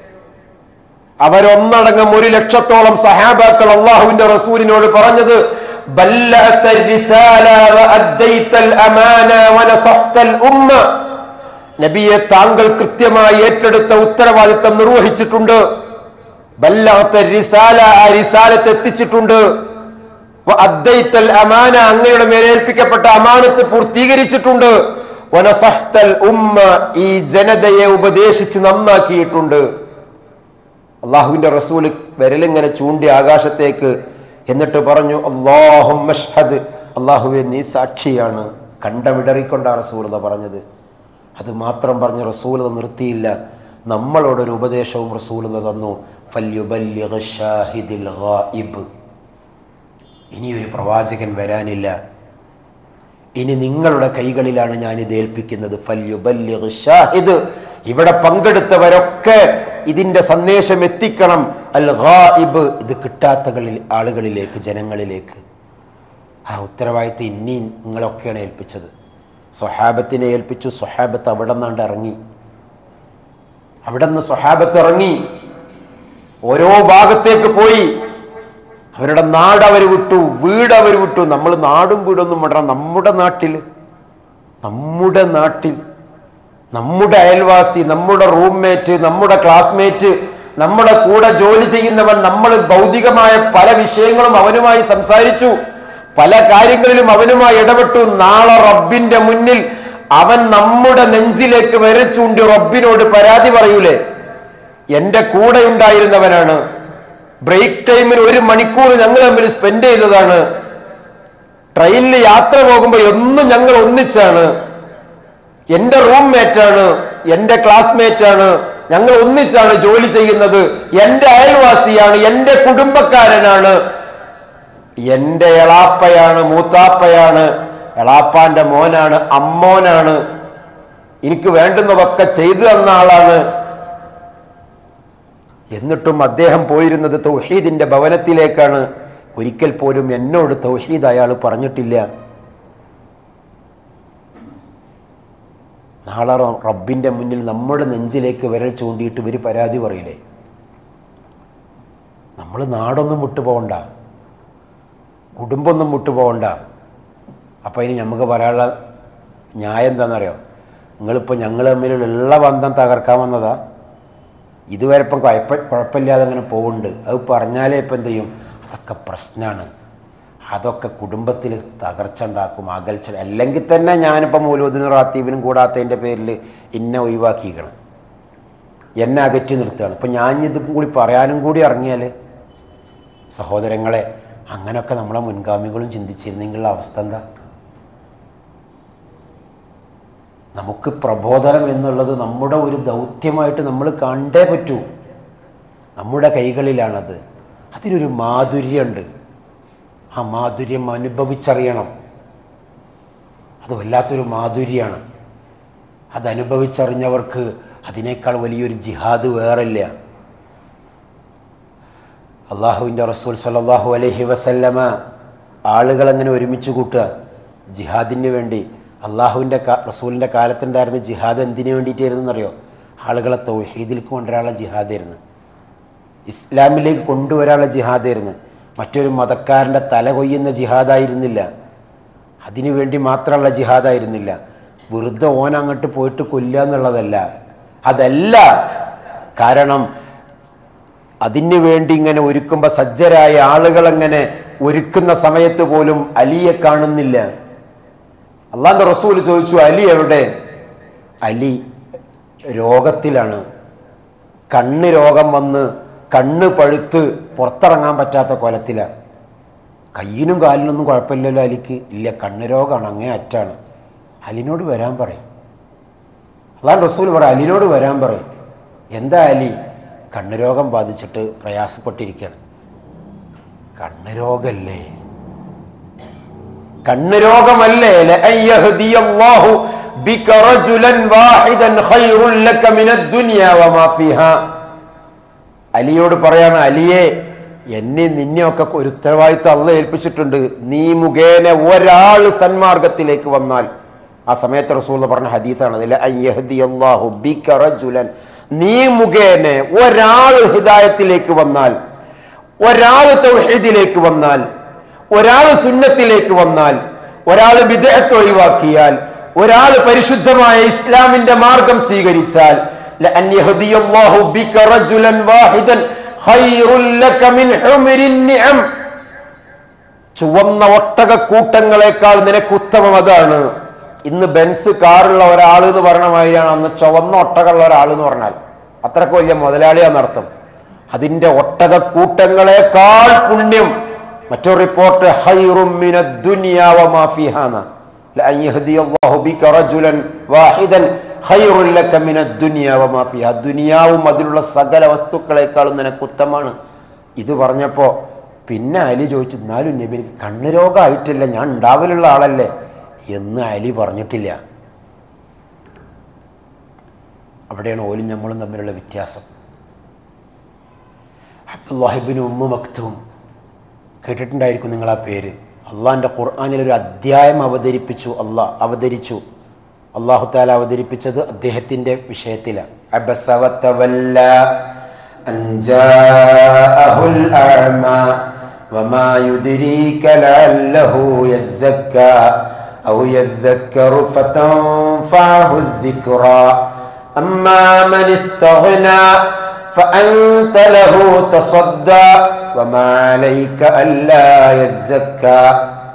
അവരൊന്നടങ്കം 100,000-ഓളം സഹാബാക്കൾ അള്ളാഹുവിന്റെ റസൂലിനോട് പറഞ്ഞത്, ബല്ലഅത റിസാല വഅദ്ദൈതൽ അമാന വനസഹ്തൽ ഉമ്മ, നബിയെ താങ്കൾ കൃത്യമായി ഏറ്റെടുത്ത ഉത്തരവാദിത്തം നിർവഹിച്ചിട്ടുണ്ട്. ബല്ലഅത റിസാല, ആ റിസാലത്ത് എത്തിച്ചിട്ടുണ്ട്. വഅദ്ദൈതൽ അമാന, അങ്ങയുടെ മേലേൽപ്പിക്കപ്പെട്ട അമാനത്ത് പൂർത്തീകരിച്ചിട്ടുണ്ട്. വനസഹ്തൽ ഉമ്മ, ഈ ജനതയെ ഉപദേശിച്ച് നന്നാക്കിയിട്ടുണ്ട്. അള്ളാഹുവിന്റെ റസൂൽ വിരലിങ്ങനെ ചൂണ്ടി ആകാശത്തേക്ക്, എന്നിട്ട് പറഞ്ഞു, അല്ലാഹുമ്മ അഷ്ഹദ്, അള്ളാഹുവേ നീ സാക്ഷിയാണ്. കണ്ടമിടറിക്കൊണ്ടാണ് റസൂൽ പറഞ്ഞത്. അത് മാത്രം പറഞ്ഞ് റസൂൽ നിർത്തിയില്ല, നമ്മളോടൊരു ഉപദേശവും റസൂൽ തന്നു, ഫല്യുബല്ലിഗ് ഷാഹിദിൽ ഗായിബ്, ഇനിയൊരു പ്രവാചകൻ വരാനില്ല, ഇനി നിങ്ങളുടെ കൈകളിലാണ് ഞാനിത് ഏൽപ്പിക്കുന്നത്. ഫല്യുബല്ലിഗ് ഷാഹിദ്, ഇവിടെ പങ്കെടുത്തവരൊക്കെ ഇതിന്റെ സന്ദേശം എത്തിക്കണം. അൽ ഗായിബ്, ഇത് കിട്ടാത്ത ആളുകളിലേക്ക്, ജനങ്ങളിലേക്ക്. ആ ഉത്തരവാദിത്തം ഇനി നിങ്ങളൊക്കെയാണ് ഏൽപ്പിച്ചത്. സ്വഹാബത്തിനെ ഏൽപ്പിച്ചു. സ്വഹാബത്ത് അവിടെ നിന്നാണ്ട് ഇറങ്ങി. അവിടെ നിന്ന് സ്വഹാബത്ത് ഇറങ്ങി ഓരോ ഭാഗത്തേക്ക് പോയി. അവരുടെ നാട് അവർ വിട്ടു, വീട് അവർ വിട്ടു. നമ്മൾ നാടും വീടൊന്നും വിടണം. നമ്മുടെ നാട്ടിൽ, നമ്മുടെ അയൽവാസി, നമ്മുടെ റൂംമേറ്റ്, നമ്മുടെ ക്ലാസ്മേറ്റ്, നമ്മുടെ കൂടെ ജോലി ചെയ്യുന്നവൻ, നമ്മൾ ഭൗതികമായ പല വിഷയങ്ങളും അവനുമായി സംസാരിച്ചു, പല കാര്യങ്ങളിലും അവനുമായി ഇടപെട്ടു. നാളെ റബ്ബിന്റെ മുന്നിൽ അവൻ നമ്മുടെ നെഞ്ചിലേക്ക് വരച്ചുകൊണ്ട് റബ്ബിനോട് പരാതി പറയൂലേ, എന്റെ കൂടെ ഉണ്ടായിരുന്നവനാണ്, ബ്രേക്ക് ടൈമിന് 1 മണിക്കൂർ ഞങ്ങൾ തമ്മിൽ സ്പെൻഡ് ചെയ്തതാണ്, ട്രെയിനിൽ യാത്ര പോകുമ്പോൾ എന്നും ഞങ്ങൾ ഒന്നിച്ചാണ്, എന്റെ റൂംമേറ്റാണ്, എന്റെ ക്ലാസ്മേറ്റാണ്, ഞങ്ങൾ ഒന്നിച്ചാണ് ജോലി ചെയ്യുന്നത്, എന്റെ അയൽവാസിയാണ്, എന്റെ കുടുംബക്കാരനാണ്, എന്റെ എളാപ്പയാണ്, മൂത്താപ്പയാണ്, എളാപ്പാന്റെ മോനാണ്, അമ്മോനാണ്, എനിക്ക് വേണ്ടുന്നതൊക്കെ ചെയ്തു തന്ന ആളാണ്. എന്നിട്ടും അദ്ദേഹം പോയിരുന്നത് തൗഹീദിന്റെ ഭവനത്തിലേക്കാണ്. ഒരിക്കൽ പോലും എന്നോട് തൗഹീദ് അയാൾ പറഞ്ഞിട്ടില്ല. നാളെ റബ്ബിന്റെ മുന്നിൽ നമ്മുടെ നെഞ്ചിലേക്ക് വിരൽ ചൂണ്ടിയിട്ട് ഇവർ പരാതി പറയില്ലേ? നമ്മൾ നാടൊന്നും വിട്ടുപോകണ്ട, കുടുംബമൊന്നും വിട്ടുപോകണ്ട. അപ്പം ഇനി നമുക്ക് പറയാനുള്ള ന്യായം എന്താണെന്നറിയോ? നിങ്ങളിപ്പോൾ ഞങ്ങൾ തമ്മിലുള്ള ബന്ധം തകർക്കാൻ വന്നതാ. ഇതുവരെ ഇപ്പം കുഴപ്പമില്ലാതെ അങ്ങനെ പോകുന്നുണ്ട്. അത് പറഞ്ഞാലേ ഇപ്പം എന്ത് ചെയ്യും? അതൊക്കെ പ്രശ്നമാണ്. അതൊക്കെ കുടുംബത്തിൽ തകർച്ച ഉണ്ടാക്കും, അകൽച്ച. അല്ലെങ്കിൽ തന്നെ ഞാനിപ്പോൾ മൗലൂദിനും റാത്തീബിനും കൂടാത്തതിൻ്റെ പേരിൽ എന്നെ ഒഴിവാക്കിയിരിക്കണം, എന്നെ അകറ്റി നിർത്തുകയാണ്. ഇപ്പം ഞാനിത് കൂടി പറയാനും കൂടി ഇറങ്ങിയാൽ, സഹോദരങ്ങളെ, അങ്ങനെയൊക്കെ നമ്മളെ മുൻഗാമികളും ചിന്തിച്ചിരുന്നെങ്കിലുള്ള അവസ്ഥ എന്താ? നമുക്ക് പ്രബോധനം എന്നുള്ളത് നമ്മുടെ ഒരു ദൗത്യമായിട്ട് നമ്മൾ കണ്ടേ പറ്റൂ. നമ്മുടെ കൈകളിലാണത്. അതിനൊരു മാധുര്യമുണ്ട്. ആ മാധുര്യം അനുഭവിച്ചറിയണം. അത് വല്ലാത്തൊരു മാധുര്യമാണ്. അതനുഭവിച്ചറിഞ്ഞവർക്ക് അതിനേക്കാൾ വലിയൊരു ജിഹാദ് വേറില്ല. അള്ളാഹുവിൻ്റെ റസൂൽ സ്വല്ലല്ലാഹു അലൈഹി വസല്ലമ ആളുകളെങ്ങനെ ഒരുമിച്ച് കൂട്ടുക ജിഹാദിന് വേണ്ടി. അള്ളാഹുവിൻ്റെ റസൂലിൻ്റെ കാലത്തുണ്ടായിരുന്ന ജിഹാദ് എന്തിനു വേണ്ടിയിട്ടായിരുന്നു എന്നറിയോ? ആളുകളെ തൗഹീദിലേക്ക് കൊണ്ടുവരാനുള്ള ജിഹാദായിരുന്നു, ഇസ്ലാമിലേക്ക് കൊണ്ടുവരാനുള്ള ജിഹാദായിരുന്നു. മറ്റൊരു മതക്കാരൻ്റെ തല കൊയ്യുന്ന ജിഹാദായിരുന്നില്ല, അതിനുവേണ്ടി മാത്രമുള്ള ജിഹാദായിരുന്നില്ല. വെറുതെ ഓൻ അങ്ങോട്ട് പോയിട്ട് കൊല്ലുക എന്നുള്ളതല്ല. അതല്ല. കാരണം അതിനു വേണ്ടി ഇങ്ങനെ ഒരുക്കുമ്പോൾ സജ്ജരായ ആളുകളെങ്ങനെ ഒരുക്കുന്ന സമയത്ത് പോലും അലിയെ കാണുന്നില്ല. അള്ളാഹുവിന്റെ റസൂൽ ചോദിച്ചു, അലി എവിടെ? അലി രോഗത്തിലാണ്. കണ്ണ് രോഗം വന്ന് കണ്ണ് പഴുത്ത് പുറത്തിറങ്ങാൻ പറ്റാത്ത കൊലത്തിലാണ്. കയ്യിനും കാലിനൊന്നും കുഴപ്പമില്ലല്ലോ അലിക്ക്? ഇല്ല, കണ്ണ് രോഗമാണ്, അങ്ങേ അറ്റാണ്. അലിനോട് വരാൻ പറയും. അള്ളാഹുവിന്റെ റസൂൽ പറയും, അലിനോട് വരാൻ പറയും. എന്താ അലി? കണ്ണ് രോഗം ബാധിച്ചിട്ട് പ്രയാസപ്പെട്ടിരിക്കുകയാണ്. കണ്ണ് രോഗമല്ലേ? കണ്ണ് രോഗമല്ലേ? അലിയോട് പറയാണ്, അലിയെ, എന്നെ നിന്നെയൊക്കെ ഒരു ഉത്തരവാദിത്വം അള്ളാഹ് ഏൽപ്പിച്ചിട്ടുണ്ട്. നീ മുഖേന ഒരാൾ സന്മാർഗത്തിലേക്ക് വന്നാൽ, ആ സമയത്ത് റസൂൽ പറഞ്ഞ ഹദീസാണ്, നീ മുഖേന ഒരാൾ ഹിദായത്തിലേക്ക് വന്നാൽ, ഒരാൾ തൗഹീദിലേക്ക് വന്നാൽ, ഒരാൾ സുന്നത്തിലേക്ക് വന്നാൽ, ഒരാൾ ബിദ്അത്ത് ഒഴിവാക്കിയാൽ, ഒരാൾ പരിശുദ്ധമായ ഇസ്ലാമിന്റെ മാർഗം സ്വീകരിച്ചാൽ, ലഅൻ യഹ്ദിയല്ലാഹു ബിക റജുലൻ വാഹിദൻ ഖൈറുൽ ലക മിൻ ഹുമരിൻ നിഅം. ചുവന്ന ഒട്ടക കൂട്ടങ്ങളെക്കാൾ നിനക്ക് ഉത്തമം അതാണ്. ഇന്ന് ബെൻസ് കാറുള്ള ഒരാൾ എന്ന് പറഞ്ഞ മാതിരിയാണ് അന്ന് ചുവന്ന ഒട്ടകമുള്ള ഒരാൾ എന്ന് പറഞ്ഞാൽ. അത്രക്ക് വലിയ മുതലാളിയാന്നർത്ഥം. അതിന്റെ ഒട്ടക കൂട്ടങ്ങളെക്കാൾ പുണ്യം. മറ്റൊരു റിപ്പോർട്ട് ഖൈറും മിനദ് ദുനിയാ വമാ ഫീഹാ, ലഅൻ യഹ്ദിയല്ലാഹു ബിക റജുലൻ വാഹിദൻ ഖൈറുൽ ലക മിനദ് ദുനിയാ വമാ ഫീഹാ. ദുനിയാവും അതിലുള്ള സകല വസ്തുക്കളെക്കാളും നിനക്ക് ഉത്തമമാണ്. ഇത് പറഞ്ഞപ്പോൾ പിന്നെ അലി ചോദിച്ചു, എന്നാലും നബി എനിക്ക് കണ്ണ് രോഗമായിട്ടില്ല, ഞാൻ ഉണ്ടാവലുള്ള ആളല്ലേ എന്ന് അലി പറഞ്ഞിട്ടില്ല. അവിടെയാണ് ഓലും നമ്മളും തമ്മിലുള്ള വ്യത്യാസം. അബ്ദുല്ലാഹി ഇബ്നു ഉമ്മു മക്തൂം കേട്ടിട്ടുണ്ടായിരിക്കും നിങ്ങൾ ആ പേര്. അള്ളാഹിൻ്റെ ഖുർആനിൽ ഒരു അധ്യായം അവതരിച്ചു. അല്ലാഹു തആല അവതരിപ്പിച്ചത് അദ്ദേഹത്തിൻ്റെ വിഷയത്തിലാണ്. അബസ വതവല്ല അൻ ജാഅഹുൽ അഅ്മാ വമാ യുദ്രീക ലഅല്ലഹു യസ്സക്കാ ഔ യദ്ദക്കറു ഫതൻഫഅഹു الذിക്റാ അമ്മാ മൻ ഇസ്തഗ്നാ فأنت له تصدى وما عليك ألا يزكى.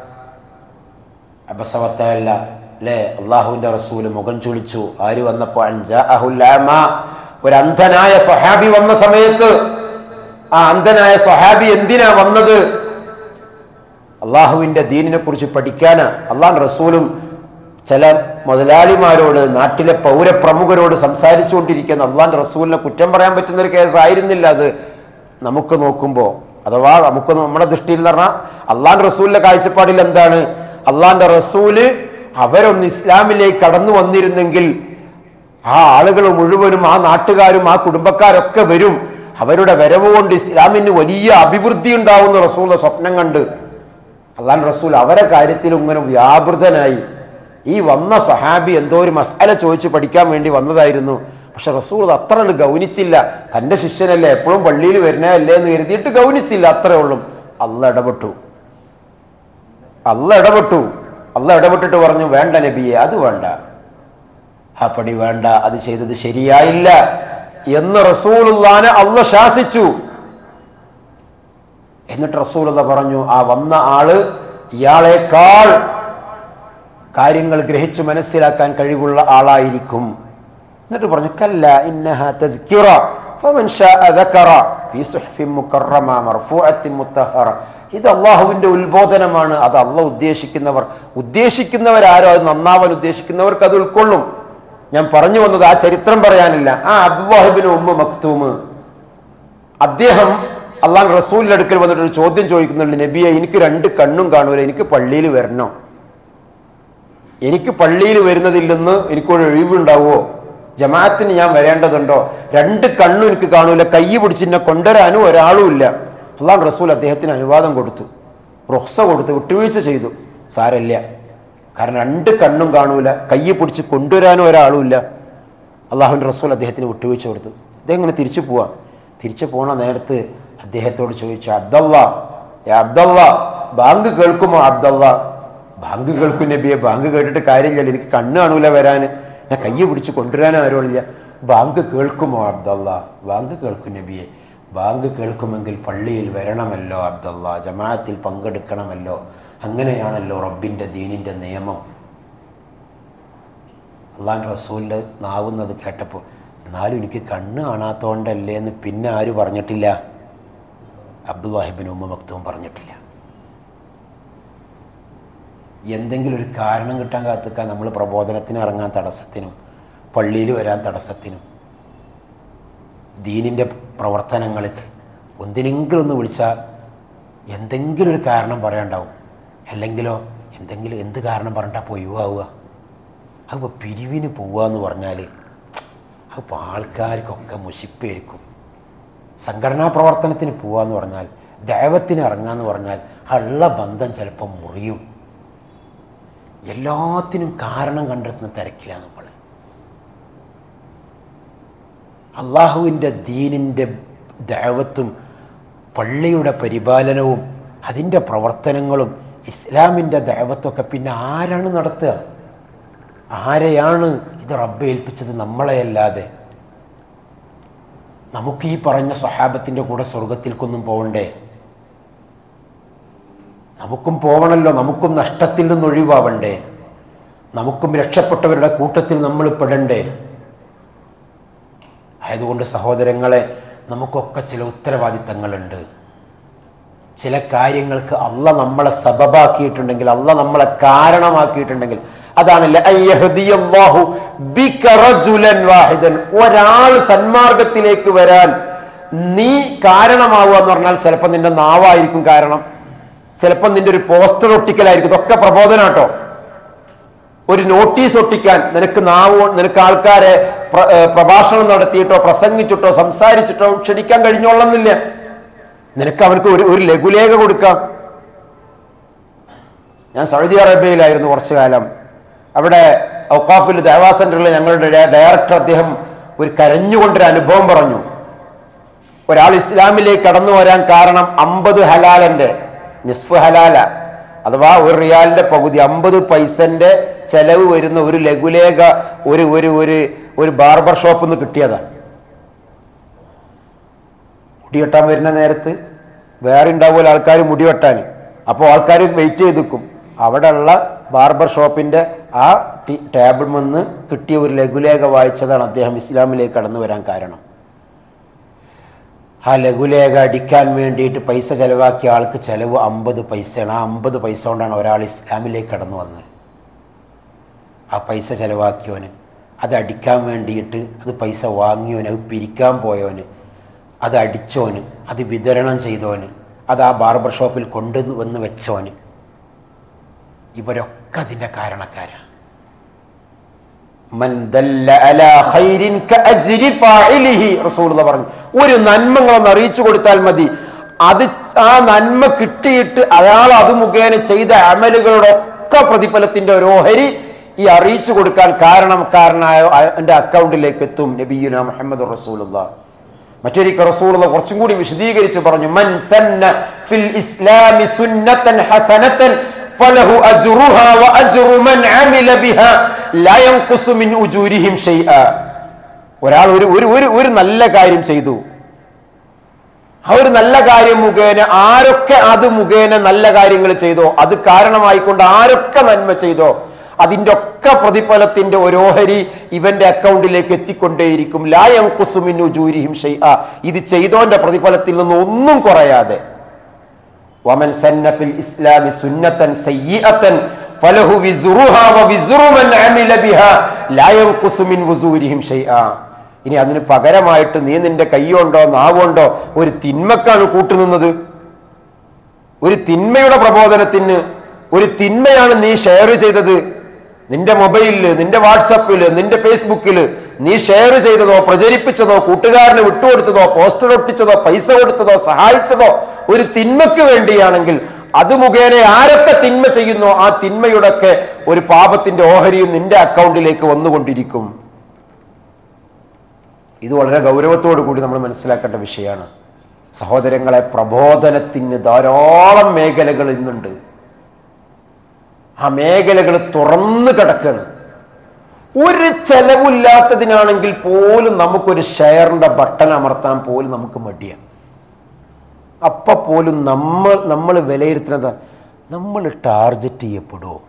അബസവത്തല്ല അല്ലേ? അള്ളാഹുവിന്റെ റസൂല് മുഖം ചുളിച്ചു. ആര് വന്നപ്പോ? അൻജാഅഹുൽ അഅ്മാ, ഒരു അന്ധനായ സ്വഹാബി വന്ന സമയത്ത്. ആ അന്ധനായ സ്വഹാബി എന്തിനാ വന്നത്? അള്ളാഹുവിന്റെ ദീനിനെ കുറിച്ച് പഠിക്കാനാ. അള്ളാഹുവിന്റെ റസൂലും ചില മുതലാളിമാരോട്, നാട്ടിലെ പൗരപ്രമുഖരോട് സംസാരിച്ചുകൊണ്ടിരിക്കുന്ന അള്ളാഹിന്റെ റസൂലിനെ കുറ്റം പറയാൻ പറ്റുന്ന ഒരു കേസായിരുന്നില്ല അത്. നമുക്ക് നോക്കുമ്പോൾ, അഥവാ നമുക്ക് നമ്മുടെ ദൃഷ്ടിയിൽ എന്ന് പറഞ്ഞാൽ അള്ളാഹിന്റെ റസൂലിന്റെ കാഴ്ചപ്പാടിൽ എന്താണ്? അള്ളാഹിന്റെ റസൂല് അവരൊന്ന് ഇസ്ലാമിലേക്ക് കടന്നു വന്നിരുന്നെങ്കിൽ ആ ആളുകൾ മുഴുവനും, ആ നാട്ടുകാരും ആ കുടുംബക്കാരൊക്കെ വരും. അവരുടെ വരവ് കൊണ്ട് ഇസ്ലാമിന് വലിയ അഭിവൃദ്ധി ഉണ്ടാവുന്ന റസൂലിന്റെ സ്വപ്നം കണ്ട് അള്ളാഹിന്റെ റസൂൽ അവരെ കാര്യത്തിൽ ഇങ്ങനെ വ്യാപൃതനായി. ഈ വന്ന സഹാബി എന്തോ ഒരു മസാല ചോദിച്ച് പഠിക്കാൻ വേണ്ടി വന്നതായിരുന്നു. പക്ഷെ റസൂൽ അത്ര ഗൗനിച്ചില്ല. തൻ്റെ ശിഷ്യനല്ലേ, എപ്പോഴും പള്ളിയിൽ വരുന്നതല്ലേ എന്ന് കരുതിയിട്ട് ഗൗനിച്ചില്ല. അത്രേ ഉള്ളൂ. അള്ളാഹ് ഇടപെട്ടിട്ട് പറഞ്ഞു, വേണ്ട നബിയെ, അത് വേണ്ട, ആ പണി വേണ്ട, അത് ചെയ്തത് ശരിയായില്ല എന്ന് റസൂലുള്ളാനെ അള്ളാഹ് ശാസിച്ചു. എന്നിട്ട് റസൂലുള്ള പറഞ്ഞു, ആ വന്ന ആള് ഇയാളെക്കാൾ കാര്യങ്ങൾ ഗ്രഹിച്ചു മനസ്സിലാക്കാൻ കഴിവുള്ള ആളായിരിക്കും. എന്നിട്ട് പറഞ്ഞു, കല്ല ഇന്നഹാ തദ്കിറ ഫമൻ ശാഅ ദകറ ഫീ സുഹ്ഫിൻ മുകറമ മർഫൂഅത്തിൻ മുത്തഹറ. ഇത് അള്ളാഹുവിന്റെ ഉത്ബോധനമാണ്. അത് അള്ളാഹ് ഉദ്ദേശിക്കുന്നവരാരോ, അത് നന്നാവാൻ ഉദ്ദേശിക്കുന്നവർക്ക് അത് ഉൾക്കൊള്ളും. ഞാൻ പറഞ്ഞു വന്നത് ആ ചരിത്രം പറയാനില്ല. ആ അബ്ദുല്ലാഹി ഇബ്നു ഉമ്മു മക്തൂം അദ്ദേഹം അള്ളാഹ് റസൂലിന്റെ അടുക്കൽ വന്നിട്ട് ഒരു ചോദ്യം ചോദിക്കുന്നുണ്ട്, നബിയെ, എനിക്ക് രണ്ട് കണ്ണും കാണൂല, എനിക്ക് പള്ളിയിൽ വരണോ? എനിക്ക് പള്ളിയിൽ വരുന്നതിൽ നിന്ന് എനിക്കൊരു ഒഴിവുണ്ടാവുമോ? ജമാഅത്തിന് ഞാൻ വരേണ്ടതുണ്ടോ? രണ്ട് കണ്ണും എനിക്ക് കാണൂല, കൈ പിടിച്ചിന്നെ കൊണ്ടുവരാനും ഒരാളും ഇല്ല. അള്ളാഹു റസൂൽ അദ്ദേഹത്തിന് അനുവാദം കൊടുത്തു, റുഖ്സ കൊടുത്തു, വിട്ടുവീഴ്ച ചെയ്തു. സാരമില്ല, കാരണം രണ്ട് കണ്ണും കാണൂല, കൈ പിടിച്ച് കൊണ്ടുവരാനും ഒരാളും ഇല്ല. അള്ളാഹുവിൻ്റെ റസൂൽ അദ്ദേഹത്തിന് വിട്ടുവീഴ്ച കൊടുത്തു. അദ്ദേഹം ഇങ്ങനെ തിരിച്ചു പോവാം. തിരിച്ചു പോണ നേരത്ത് അദ്ദേഹത്തോട് ചോദിച്ചു, അബ്ദല്ലാ, ബാങ്ക് കേൾക്കുമോ? അബ്ദല്ലാ, ബാങ്ക് കേൾക്കും നബിയെ, ബാങ്ക് കേട്ടിട്ട് കാര്യമില്ല, എനിക്ക് കണ്ണ് കാണൂല വരാൻ, ഞാൻ കയ്യ് പിടിച്ച് കൊണ്ടുവരാനും ആരുമില്ല. ബാങ്ക് കേൾക്കുമോ അബ്ദുള്ള? ബാങ്ക് കേൾക്കും നബിയെ. ബാങ്ക് കേൾക്കുമെങ്കിൽ പള്ളിയിൽ വരണമല്ലോ അബ്ദുള്ള, ജമാഅത്തിൽ പങ്കെടുക്കണമല്ലോ. അങ്ങനെയാണല്ലോ റബ്ബിൻ്റെ ദീനിൻ്റെ നിയമം. അള്ളാഹുവിൻ്റെ റസൂലിൻ്റെ നാവുന്നത് കേട്ടപ്പോൾ, എന്നാലും എനിക്ക് കണ്ണ് കാണാത്തതുകൊണ്ടല്ലേ എന്ന് പിന്നെ ആര് പറഞ്ഞിട്ടില്ല? അബ്ദുല്ലാഹി ഇബ്നു ഉമ്മ മക്തൂം പറഞ്ഞിട്ടില്ല. എന്തെങ്കിലും ഒരു കാരണം കിട്ടാൻ കാത്തിക്കാൻ നമ്മൾ പ്രബോധനത്തിന് ഇറങ്ങാൻ തടസ്സത്തിനും പള്ളിയിൽ വരാൻ തടസ്സത്തിനും ദീനിൻ്റെ പ്രവർത്തനങ്ങൾക്ക് എന്തിനെങ്കിലും ഒന്ന് വിളിച്ചാൽ എന്തെങ്കിലും ഒരു കാരണം പറയാണ്ടാവും. അല്ലെങ്കിലോ എന്ത് കാരണം പറഞ്ഞിട്ടാൽ പോയി ഒഴിവാവുക? അപ്പോൾ പിരിവിന് പോവുക എന്ന് പറഞ്ഞാൽ അപ്പോൾ ആൾക്കാർക്കൊക്കെ മുഷിപ്പായിരിക്കും. സംഘടനാ പ്രവർത്തനത്തിന് പോവുക എന്ന് പറഞ്ഞാൽ, ദഅവത്തിന് ഇറങ്ങുക എന്ന് പറഞ്ഞാൽ ഉള്ള ബന്ധം ചിലപ്പോൾ മുറിയും. എല്ലാത്തിനും കാരണം കണ്ടെത്തുന്ന തിരക്കിലാണ് നമ്മൾ. അള്ളാഹുവിൻ്റെ ദീനിൻ്റെ ദഅവത്തും പള്ളിയുടെ പരിപാലനവും അതിൻ്റെ പ്രവർത്തനങ്ങളും ഇസ്ലാമിൻ്റെ ദഅവത്തൊക്കെ പിന്നെ ആരാണ് നടത്തുക? ആരെയാണ് ഇത് റബ്ബ് ഏൽപ്പിച്ചത്? നമ്മളെയല്ലാതെ. നമുക്ക് ഈ പറഞ്ഞ സ്വഹാബത്തിൻ്റെ കൂടെ സ്വർഗത്തിൽക്കൊന്നും പോകണ്ടേ? നമുക്കും പോകണമല്ലോ. നമുക്കും നഷ്ടത്തിൽ നിന്ന് ഒഴിവാവണ്ടേ? നമുക്കും രക്ഷപ്പെട്ടവരുടെ കൂട്ടത്തിൽ നമ്മൾ പെടണ്ടേ? ആയതുകൊണ്ട് സഹോദരങ്ങളെ, നമുക്കൊക്കെ ചില ഉത്തരവാദിത്തങ്ങളുണ്ട്. ചില കാര്യങ്ങൾക്ക് അള്ളാഹ് നമ്മളെ സബബാക്കിയിട്ടുണ്ടെങ്കിൽ, അള്ളാഹ് നമ്മളെ കാരണമാക്കിയിട്ടുണ്ടെങ്കിൽ, അതാണല്ലേ ഒരാൾ സന്മാർഗത്തിലേക്ക് വരാൻ നീ കാരണമാവുക എന്ന് പറഞ്ഞാൽ ചിലപ്പോൾ നിന്റെ നാവായിരിക്കും കാരണം, ചിലപ്പോൾ നിന്റെ ഒരു പോസ്റ്റർ ഒട്ടിക്കലായിരിക്കും. ഇതൊക്കെ പ്രബോധനാട്ടോ. ഒരു നോട്ടീസ് ഒട്ടിക്കാൻ നിനക്ക് ആൾക്കാരെ പ്രഭാഷണം നടത്തിയിട്ടോ പ്രസംഗിച്ചിട്ടോ സംസാരിച്ചിട്ടോ ക്ഷണിക്കാൻ കഴിഞ്ഞോളന്നില്ല. നിനക്ക് അവർക്ക് ഒരു ലഘുലേഖ കൊടുക്കാം. ഞാൻ സൗദി അറേബ്യയിലായിരുന്നു കുറച്ചു കാലം. അവിടെ ഔഖാഫിൽ ദഅവാ സെന്ററിൽ ഞങ്ങളുടെ ഡയറക്ടർ അദ്ദേഹം ഒരു കരഞ്ഞുകൊണ്ടൊരു അനുഭവം പറഞ്ഞു. ഒരാൾ ഇസ്ലാമിലേക്ക് കടന്നു വരാൻ കാരണം 50 ഹലാലിന്റെ നിസ്ഫ് ഹലാല അഥവാ ഒരു റിയാലിന്റെ പകുതി 50 പൈസന്റെ ചെലവ് വരുന്ന ഒരു ലഘുലേഖ ഒരു ഒരു ഒരു ഒരു ബാർബർ ഷോപ്പിൽ നിന്ന് കിട്ടിയതാണ്. മുടി വെട്ടാൻ വരുന്ന നേരത്ത് വേറെ ഉണ്ടാവുമല്ലോ ആൾക്കാർ മുടി വെട്ടാൻ. അപ്പോൾ ആൾക്കാർ വെയിറ്റ് ചെയ്ത് നിൽക്കും. അവിടെയുള്ള ബാർബർ ഷോപ്പിന്റെ ആ ടേബിൾ നിന്ന് കിട്ടിയ ഒരു ലഘുലേഖ വായിച്ചതാണ് അദ്ദേഹം ഇസ്ലാമിലേക്ക് കടന്നു വരാൻ കാരണം. ആ ലഘുലേഖ അടിക്കാൻ വേണ്ടിയിട്ട് പൈസ ചെലവാക്കിയ ആൾക്ക് ചെലവ് 50 പൈസയാണ്. ആ 50 പൈസ കൊണ്ടാണ് ഒരാൾ ഇസ്ലാമിലേക്ക് കടന്നു വന്നത്. ആ പൈസ ചെലവാക്കിയവന്, അത് അടിക്കാൻ വേണ്ടിയിട്ട് അത് പൈസ വാങ്ങിയവന്, അത് പിരിക്കാൻ പോയവന്, അത് അടിച്ചവന്, അത് വിതരണം ചെയ്തവന്, അത് ആ ബാർബർ ഷോപ്പിൽ കൊണ്ടുവന്ന് വെച്ചവന്, ഇവരൊക്കെ അതിൻ്റെ കാരണക്കാരാണ്. റസൂലുള്ളാഹി പറഞ്ഞു, ഒരു നന്മകളൊന്ന് അറിയിച്ചു കൊടുത്താൽ മതി, അത് ആ നന്മ കിട്ടിയിട്ട് അയാൾ അത് മുഖേന ചെയ്ത അമലുകളുടെ ഒക്കെ പ്രതിഫലത്തിന്റെ ഒരു ഓഹരി ഈ അറിയിച്ചു കൊടുക്കാൻ കാരണക്കാരനായ എൻ്റെ അക്കൗണ്ടിലേക്ക് എത്തും. നബിയുനാ മുഹമ്മദ് റസൂലുള്ളാഹി. മറ്റൊരിക്കൽ റസൂലുള്ളാഹി കുറച്ചും കൂടി വിശദീകരിച്ച് പറഞ്ഞു, മൻ സന്ന ഫിൽ ഇസ്ലാമി സുന്നതൻ ഹസനതൻ ഫലഹു അജ്റുഹാ വഅജ്റു മൻ അമില ബിഹാ ലാ യൻഖുസു മിൻ ഉജൂരിഹിം ഷൈആ. ഒരാൾ ഒരു നല്ല കാര്യം ചെയ്തു, ആ ഒരു നല്ല കാര്യം മുഖേന ആരൊക്കെ അത് മുഖേന നല്ല കാര്യങ്ങൾ ചെയ്തോ, അത് കാരണമായിക്കൊണ്ട് ആരൊക്കെ നന്മ ചെയ്തോ, അതിൻ്റെ ഒക്കെ പ്രതിഫലത്തിന്റെ ഒരു ഓഹരി ഇവന്റെ അക്കൗണ്ടിലേക്ക് എത്തിക്കൊണ്ടേയിരിക്കും. ലാ യൻഖുസു മിൻ ഉജൂരിഹിം ഷൈആ. ഇത് ചെയ്തോന്റെ പ്രതിഫലത്തിൽ നിന്ന് ഒന്നും കുറയാതെ. വമൻ സന്ന ഫിൽ ഇസ്ലാമി സുന്നതൻ സയ്യിഅതൻ ഫലഹു വിസ്റുഹാ വവിസ്റു മൻ അമില ബിഹാ ലാ യൻഖുസു മിൻ വുസൂരിഹിം ഷൈആ. ഇനി അതിന് പകരമായിട്ട് നീ നിന്റെ കൈകൊണ്ടോ നാവുകൊണ്ടോ ഒരു തിന്മക്കാണ് കൂട്ടുനിന്നത്, ഒരു തിന്മയുടെ പ്രബോധനത്തിന്, ഒരു തിന്മയാണ് നീ ഷെയർ ചെയ്തത്, നിന്റെ മൊബൈലില്, നിന്റെ വാട്സപ്പില്, നിന്റെ ഫേസ്ബുക്കില് നീ ഷെയർ ചെയ്തതോ പ്രചരിപ്പിച്ചതോ കൂട്ടുകാരന് വിട്ടുകൊടുത്തതോ പോസ്റ്റർ ഒട്ടിച്ചതോ പൈസ കൊടുത്തതോ സഹായിച്ചതോ ഒരു തിന്മയ്ക്ക് വേണ്ടിയാണെങ്കിൽ അത് മുഖേന ആരൊക്കെ തിന്മ ചെയ്യുന്നോ ആ തിന്മയുടെ ഒക്കെ ഒരു പാപത്തിന്റെ ഓഹരിയും നിന്റെ അക്കൗണ്ടിലേക്ക് വന്നുകൊണ്ടിരിക്കും. ഇത് വളരെ ഗൗരവത്തോടു കൂടി നമ്മൾ മനസ്സിലാക്കേണ്ട വിഷയമാണ് സഹോദരങ്ങളെ. പ്രബോധനത്തിന് ധാരാളം മേഖലകൾ ഇന്നുണ്ട്. ആ മേഖലകൾ തുറന്നു കിടക്കാണ്. ഒരു ചെലവില്ലാത്തതിനാണെങ്കിൽ പോലും നമുക്കൊരു ഷെയറിന്റെ ബട്ടൺ അമർത്താൻ പോലും നമുക്ക് മടിയാണ്. അപ്പൊ പോലും നമ്മൾ വിലയിരുത്തുന്നത് നമ്മൾ ടാർഗറ്റ് ചെയ്യപ്പെടുമോ?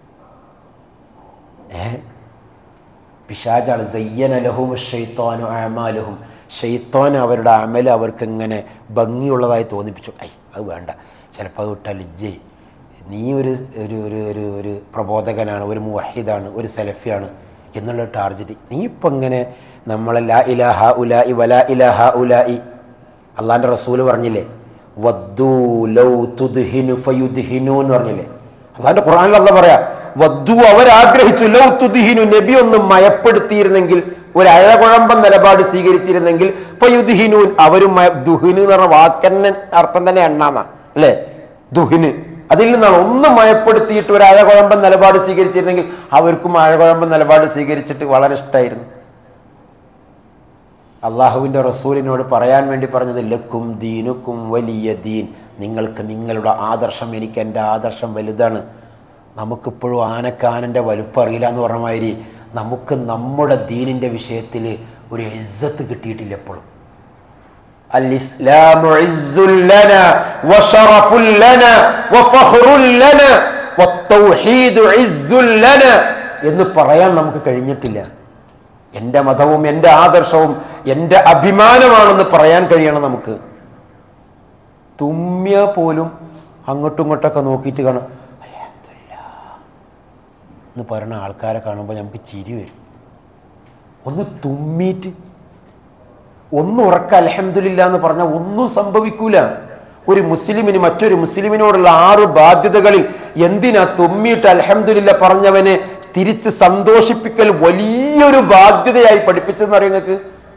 പിശാചാണ് സയ്യന ലഹും ശൈത്വാനു അഅമാലുഹും. ശൈത്വാൻ അവരുടെ അമൽ അവർക്ക് ഇങ്ങനെ ഭംഗിയുള്ളതായി തോന്നിപ്പിച്ചു. അത് വേണ്ട, ചിലപ്പോൾ അത് വിട്ടാൽ ഇജ്ജേ നീ ഒരു ഒരു ഒരു ഒരു പ്രബോധകനാണ്, ഒരു മുവഹിദാണ്, ഒരു സലഫിയാണ് എന്നുള്ള ടാർഗറ്റ്. നീ ഇപ്പം ഇങ്ങനെ നമ്മളെ ലാ ഇലാഹ ഉലാഇ വലാ ഇലാഹ ഉലാഇ അള്ളാൻ്റെ റസൂല് പറഞ്ഞില്ലേ, വദ്ദൂ ലൗ തുദ്ഹിനു ഫയുദ്ഹിനു എന്ന് പറഞ്ഞില്ലേ. അള്ളാൻ്റെ ഖുർആനിൽ അല്ലാഹ് പറയാ വദ്ദു, അവരാഗ്രഹിച്ചു, ലൗ തുദ്ഹിനു, നബി ഒന്ന് മയപ്പെടുത്തിയിരുന്നെങ്കിൽ, ഒരു അഴകുഴമ്പൻ നിലപാട് സ്വീകരിച്ചിരുന്നെങ്കിൽ, ഫയുദ്ഹിനൂൻ, അവരും ദുഹിന് എന്ന് പറഞ്ഞ വാക്കന്നെ അർത്ഥം തന്നെ എണ്ണാന്ന അല്ലേ, ദുഹിന്. അതിൽ നിന്നാണ് ഒന്ന് മയപ്പെടുത്തിയിട്ട് ഒരു അഴകുഴമ്പൻ നിലപാട് സ്വീകരിച്ചിരുന്നെങ്കിൽ അവർക്കും അഴകുഴമ്പൻ നിലപാട് സ്വീകരിച്ചിട്ട് വളരെ ഇഷ്ടമായിരുന്നു. അള്ളാഹുവിൻ്റെ റസൂലിനോട് പറയാൻ വേണ്ടി പറഞ്ഞത് ലക്കും ദീനുക്കും വലിയ ദീൻ, നിങ്ങൾക്ക് നിങ്ങളുടെ ആദർശം, എനിക്ക് എൻ്റെ ആദർശം വലുതാണ്. നമുക്കിപ്പോഴും ആനക്കാനൻ്റെ വലുപ്പം അറിയില്ല എന്ന് പറഞ്ഞ മാതിരി നമുക്ക് നമ്മുടെ ദീനിൻ്റെ വിഷയത്തിൽ ഒരു ഇസ്സത്ത് കിട്ടിയിട്ടില്ല എപ്പോഴും. അൽ ഇസ്ലാമു ഇസ്സുൽ ലനാ വശറഫുൽ ലനാ വഫഖ്റുൽ ലനാ വത്തൗഹീദു ഇസ്സുൽ ലനാ എന്ന് പറയാൻ നമുക്ക് കഴിഞ്ഞിട്ടില്ല. എൻ്റെ മതവും എൻ്റെ ആദർശവും എൻ്റെ അഭിമാനമാണെന്ന് പറയാൻ കഴിയണം നമുക്ക്. തുമ്മിയ പോലും അങ്ങോട്ടും ഇങ്ങോട്ടൊക്കെ നോക്കിയിട്ട് കാണാം അൽഹംദുലില്ലാഹ് എന്ന് പറയുന്ന ആൾക്കാരെ കാണുമ്പോൾ നമുക്ക് ചിരി വരും. ഒന്ന് തുമ്മിയിട്ട് ഒന്ന് ഉറക്ക അൽഹംദുലില്ലാഹ് എന്ന് പറഞ്ഞാൽ ഒന്നും സംഭവിക്കൂല. ഒരു മുസ്ലിമിന് മറ്റൊരു മുസ്ലിമിനോടുള്ള 6 ബാധ്യതകളിൽ എന്തിനാ തുമ്മിയിട്ട് അൽഹംദുലില്ലാഹ് പറഞ്ഞവനെ തിരിച്ച് സന്തോഷിപ്പിക്കൽ വലിയൊരു ബാധ്യതയായി പഠിപ്പിച്ചെന്ന് അറിയാം നിങ്ങൾക്ക്.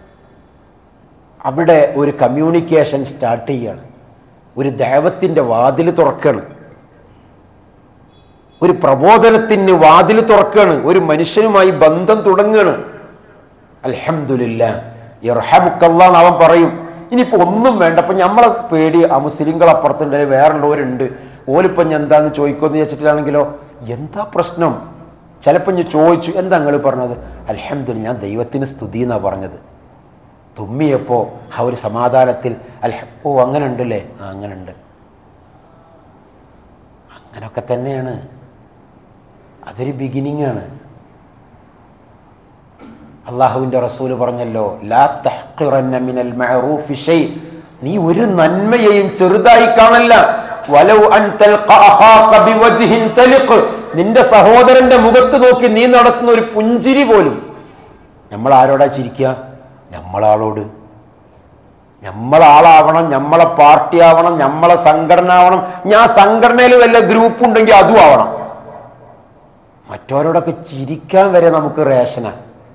അവിടെ ഒരു കമ്മ്യൂണിക്കേഷൻ സ്റ്റാർട്ട് ചെയ്യാണ്, ഒരു ദഅവത്തിന്റെ വാതിൽ തുറക്കാണ്, ഒരു പ്രബോധനത്തിന് വാതിൽ തുറക്കാണ്, ഒരു മനുഷ്യനുമായി ബന്ധം തുടങ്ങുകയാണ്. അൽഹംദുലില്ലാഹ് യർഹമുക്കല്ലാഹ് അവൻ പറയും. ഇനിയിപ്പോൾ ഒന്നും വേണ്ട, അപ്പം നമ്മളെ പേടി ആ മുസ്ലിങ്ങൾ അപ്പുറത്തുണ്ട്, വേറുള്ളവരുണ്ട്, ഓലിപ്പം ഞാൻ എന്താന്ന് ചോദിക്കുമെന്ന് വെച്ചിട്ടാണെങ്കിലോ എന്താ പ്രശ്നം? ചിലപ്പോൾ ഞാൻ ചോദിച്ചു എന്താ നിങ്ങൾ പറഞ്ഞത്? അൽഹംദുലില്ലാഹ് ഞാൻ ദൈവത്തിന് സ്തുതി എന്നാണ് പറഞ്ഞത്. തുമ്മിയപ്പോൾ ആ ഒരു സമാധാനത്തിൽ ഓ അങ്ങനെ ഉണ്ടല്ലേ, അങ്ങനെ ഉണ്ട്, അങ്ങനൊക്കെ തന്നെയാണ്. അതൊരു ബിഗിനിങ് ആണ്. അള്ളാഹുവിൻ്റെ റസൂല് പറഞ്ഞല്ലോ, ലാ തഹ്ഖിറന്ന മിനൽ മഅറൂഫി ഷൈ, നീ ഒരു നന്മയെയും ചെറുതായി കാണല്ല. വലൗ അൻ തൽഖ അഖാക ബിവജ്ഹിൻ തലിഖ്, നിന്റെ സഹോദരന്റെ മുഖത്ത് നോക്കി നീ നടത്തുന്ന ഒരു പുഞ്ചിരി പോലും. നമ്മൾ ആരോടാ ചിരിക്കുക? നമ്മളാളോട്. നമ്മളാളാവണം, നമ്മളെ പാർട്ടി ആവണം, നമ്മളെ സംഘടന ആവണം. ഞാൻ സംഘടനയിൽ വല്ല ഗ്രൂപ്പ് ഉണ്ടെങ്കിൽ അതും ആവണം. മറ്റവരോടൊക്കെ ചിരിക്കാൻ വരെ നമുക്ക് റേഷന.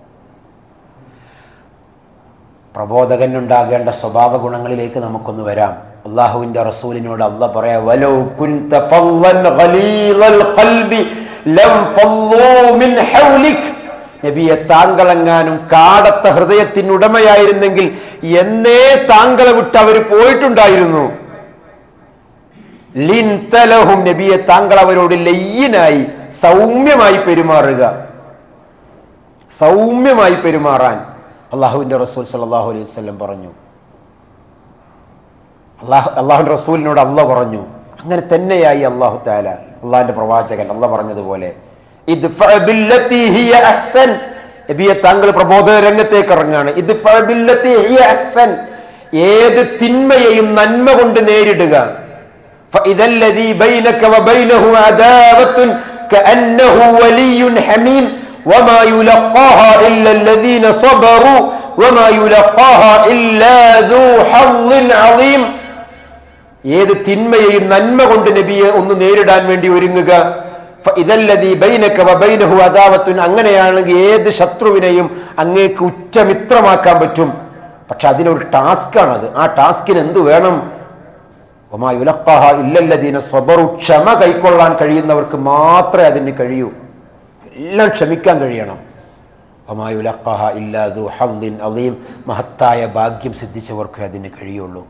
പ്രബോധകനുണ്ടാകേണ്ട സ്വഭാവ ഗുണങ്ങളിലേക്ക് നമുക്കൊന്ന് വരാം. അള്ളാഹുവിന്റെ റസൂലിനോട് അള്ളാഹ് പറയാ, വലൗ കുൻത ഫള്ളൻ ഖലീലൽ ഖൽബി ലം ഫള്ളൂ മിൻ ഹൗലിക്, നബിയെ താങ്കളെങ്ങാനും കാടത്ത ഹൃദയത്തിനുടമയായിരുന്നെങ്കിൽ എന്നേ താങ്കളെ വിട്ട് അവർ പോയിട്ടുണ്ടായിരുന്നു. ലിൻതലഹും, നബിയെ താങ്കൾ അവരോട് ലയ്യനായി സൗമ്യമായി പെരുമാറുക. സൗമ്യമായി പെരുമാറാൻ അള്ളാഹുവിന്റെ റസൂൽ സല്ലല്ലാഹു അലൈഹി വസല്ലം പറഞ്ഞു. അള്ളാഹുവിന്റെ റസൂലിനോട് അള്ളാഹ് പറഞ്ഞു. അങ്ങനെ തന്നെയായി അള്ളാഹു തആല, അള്ളാഹിന്റെ പ്രവാചകൻ അള്ളാഹ് പറഞ്ഞതുപോലെ, ഇദ്ഫഅ ബില്ലതി ഹിയ അഹ്സൻ, നബിയെ താങ്കൾ പ്രബോധന രംഗത്തേക്ക് ഇറങ്ങാണ്. ഇദ്ഫഅ ബില്ലതി ഹിയ അഹ്സൻ, ഏത് തിന്മയെയും നന്മ കൊണ്ട് നേരിടുക. ഫഇദല്ലദി ബൈനക വബൈനഹു അദാവത്തുൻ കഅന്നഹു വലിയ്യുൻ ഹമീം വമാ യുലഖാഹാ ഇല്ലല്ലദീന സബറു വമാ യുലഖാഹാ ഇല്ലാ ദൂ ഹദ്ദിൻ അളീം. ഏത് തിന്മയെയും നന്മ കൊണ്ട് നബിയെ ഒന്ന് നേരിടാൻ വേണ്ടി ഒരുങ്ങുക. ഫഇദല്ലദി ബൈനക വബൈനഹു അദാവത്തുൻ, അങ്ങനെയാണെങ്കിൽ ഏത് ശത്രുവിനെയും അങ്ങേക്ക് ഉറ്റമിത്രമാക്കാൻ പറ്റും. പക്ഷെ അതിനൊരു ടാസ്കാണത്. ആ ടാസ്കിന് എന്ത് വേണം? വമാ യുലഖാഹാ ഇല്ലല്ലദീന സബറു, ക്ഷമ കൈക്കൊള്ളാൻ കഴിയുന്നവർക്ക് മാത്രമേ അതിന് കഴിയൂ. എല്ലാം ക്ഷമിക്കാൻ കഴിയണം. വമാ യുലഖാഹാ ഇല്ലാ ദൂ ഹദ്ദിൻ അളീം, മഹത്തായ ഭാഗ്യം സിദ്ധിച്ചവർക്ക് അതിന് കഴിയുള്ളൂ.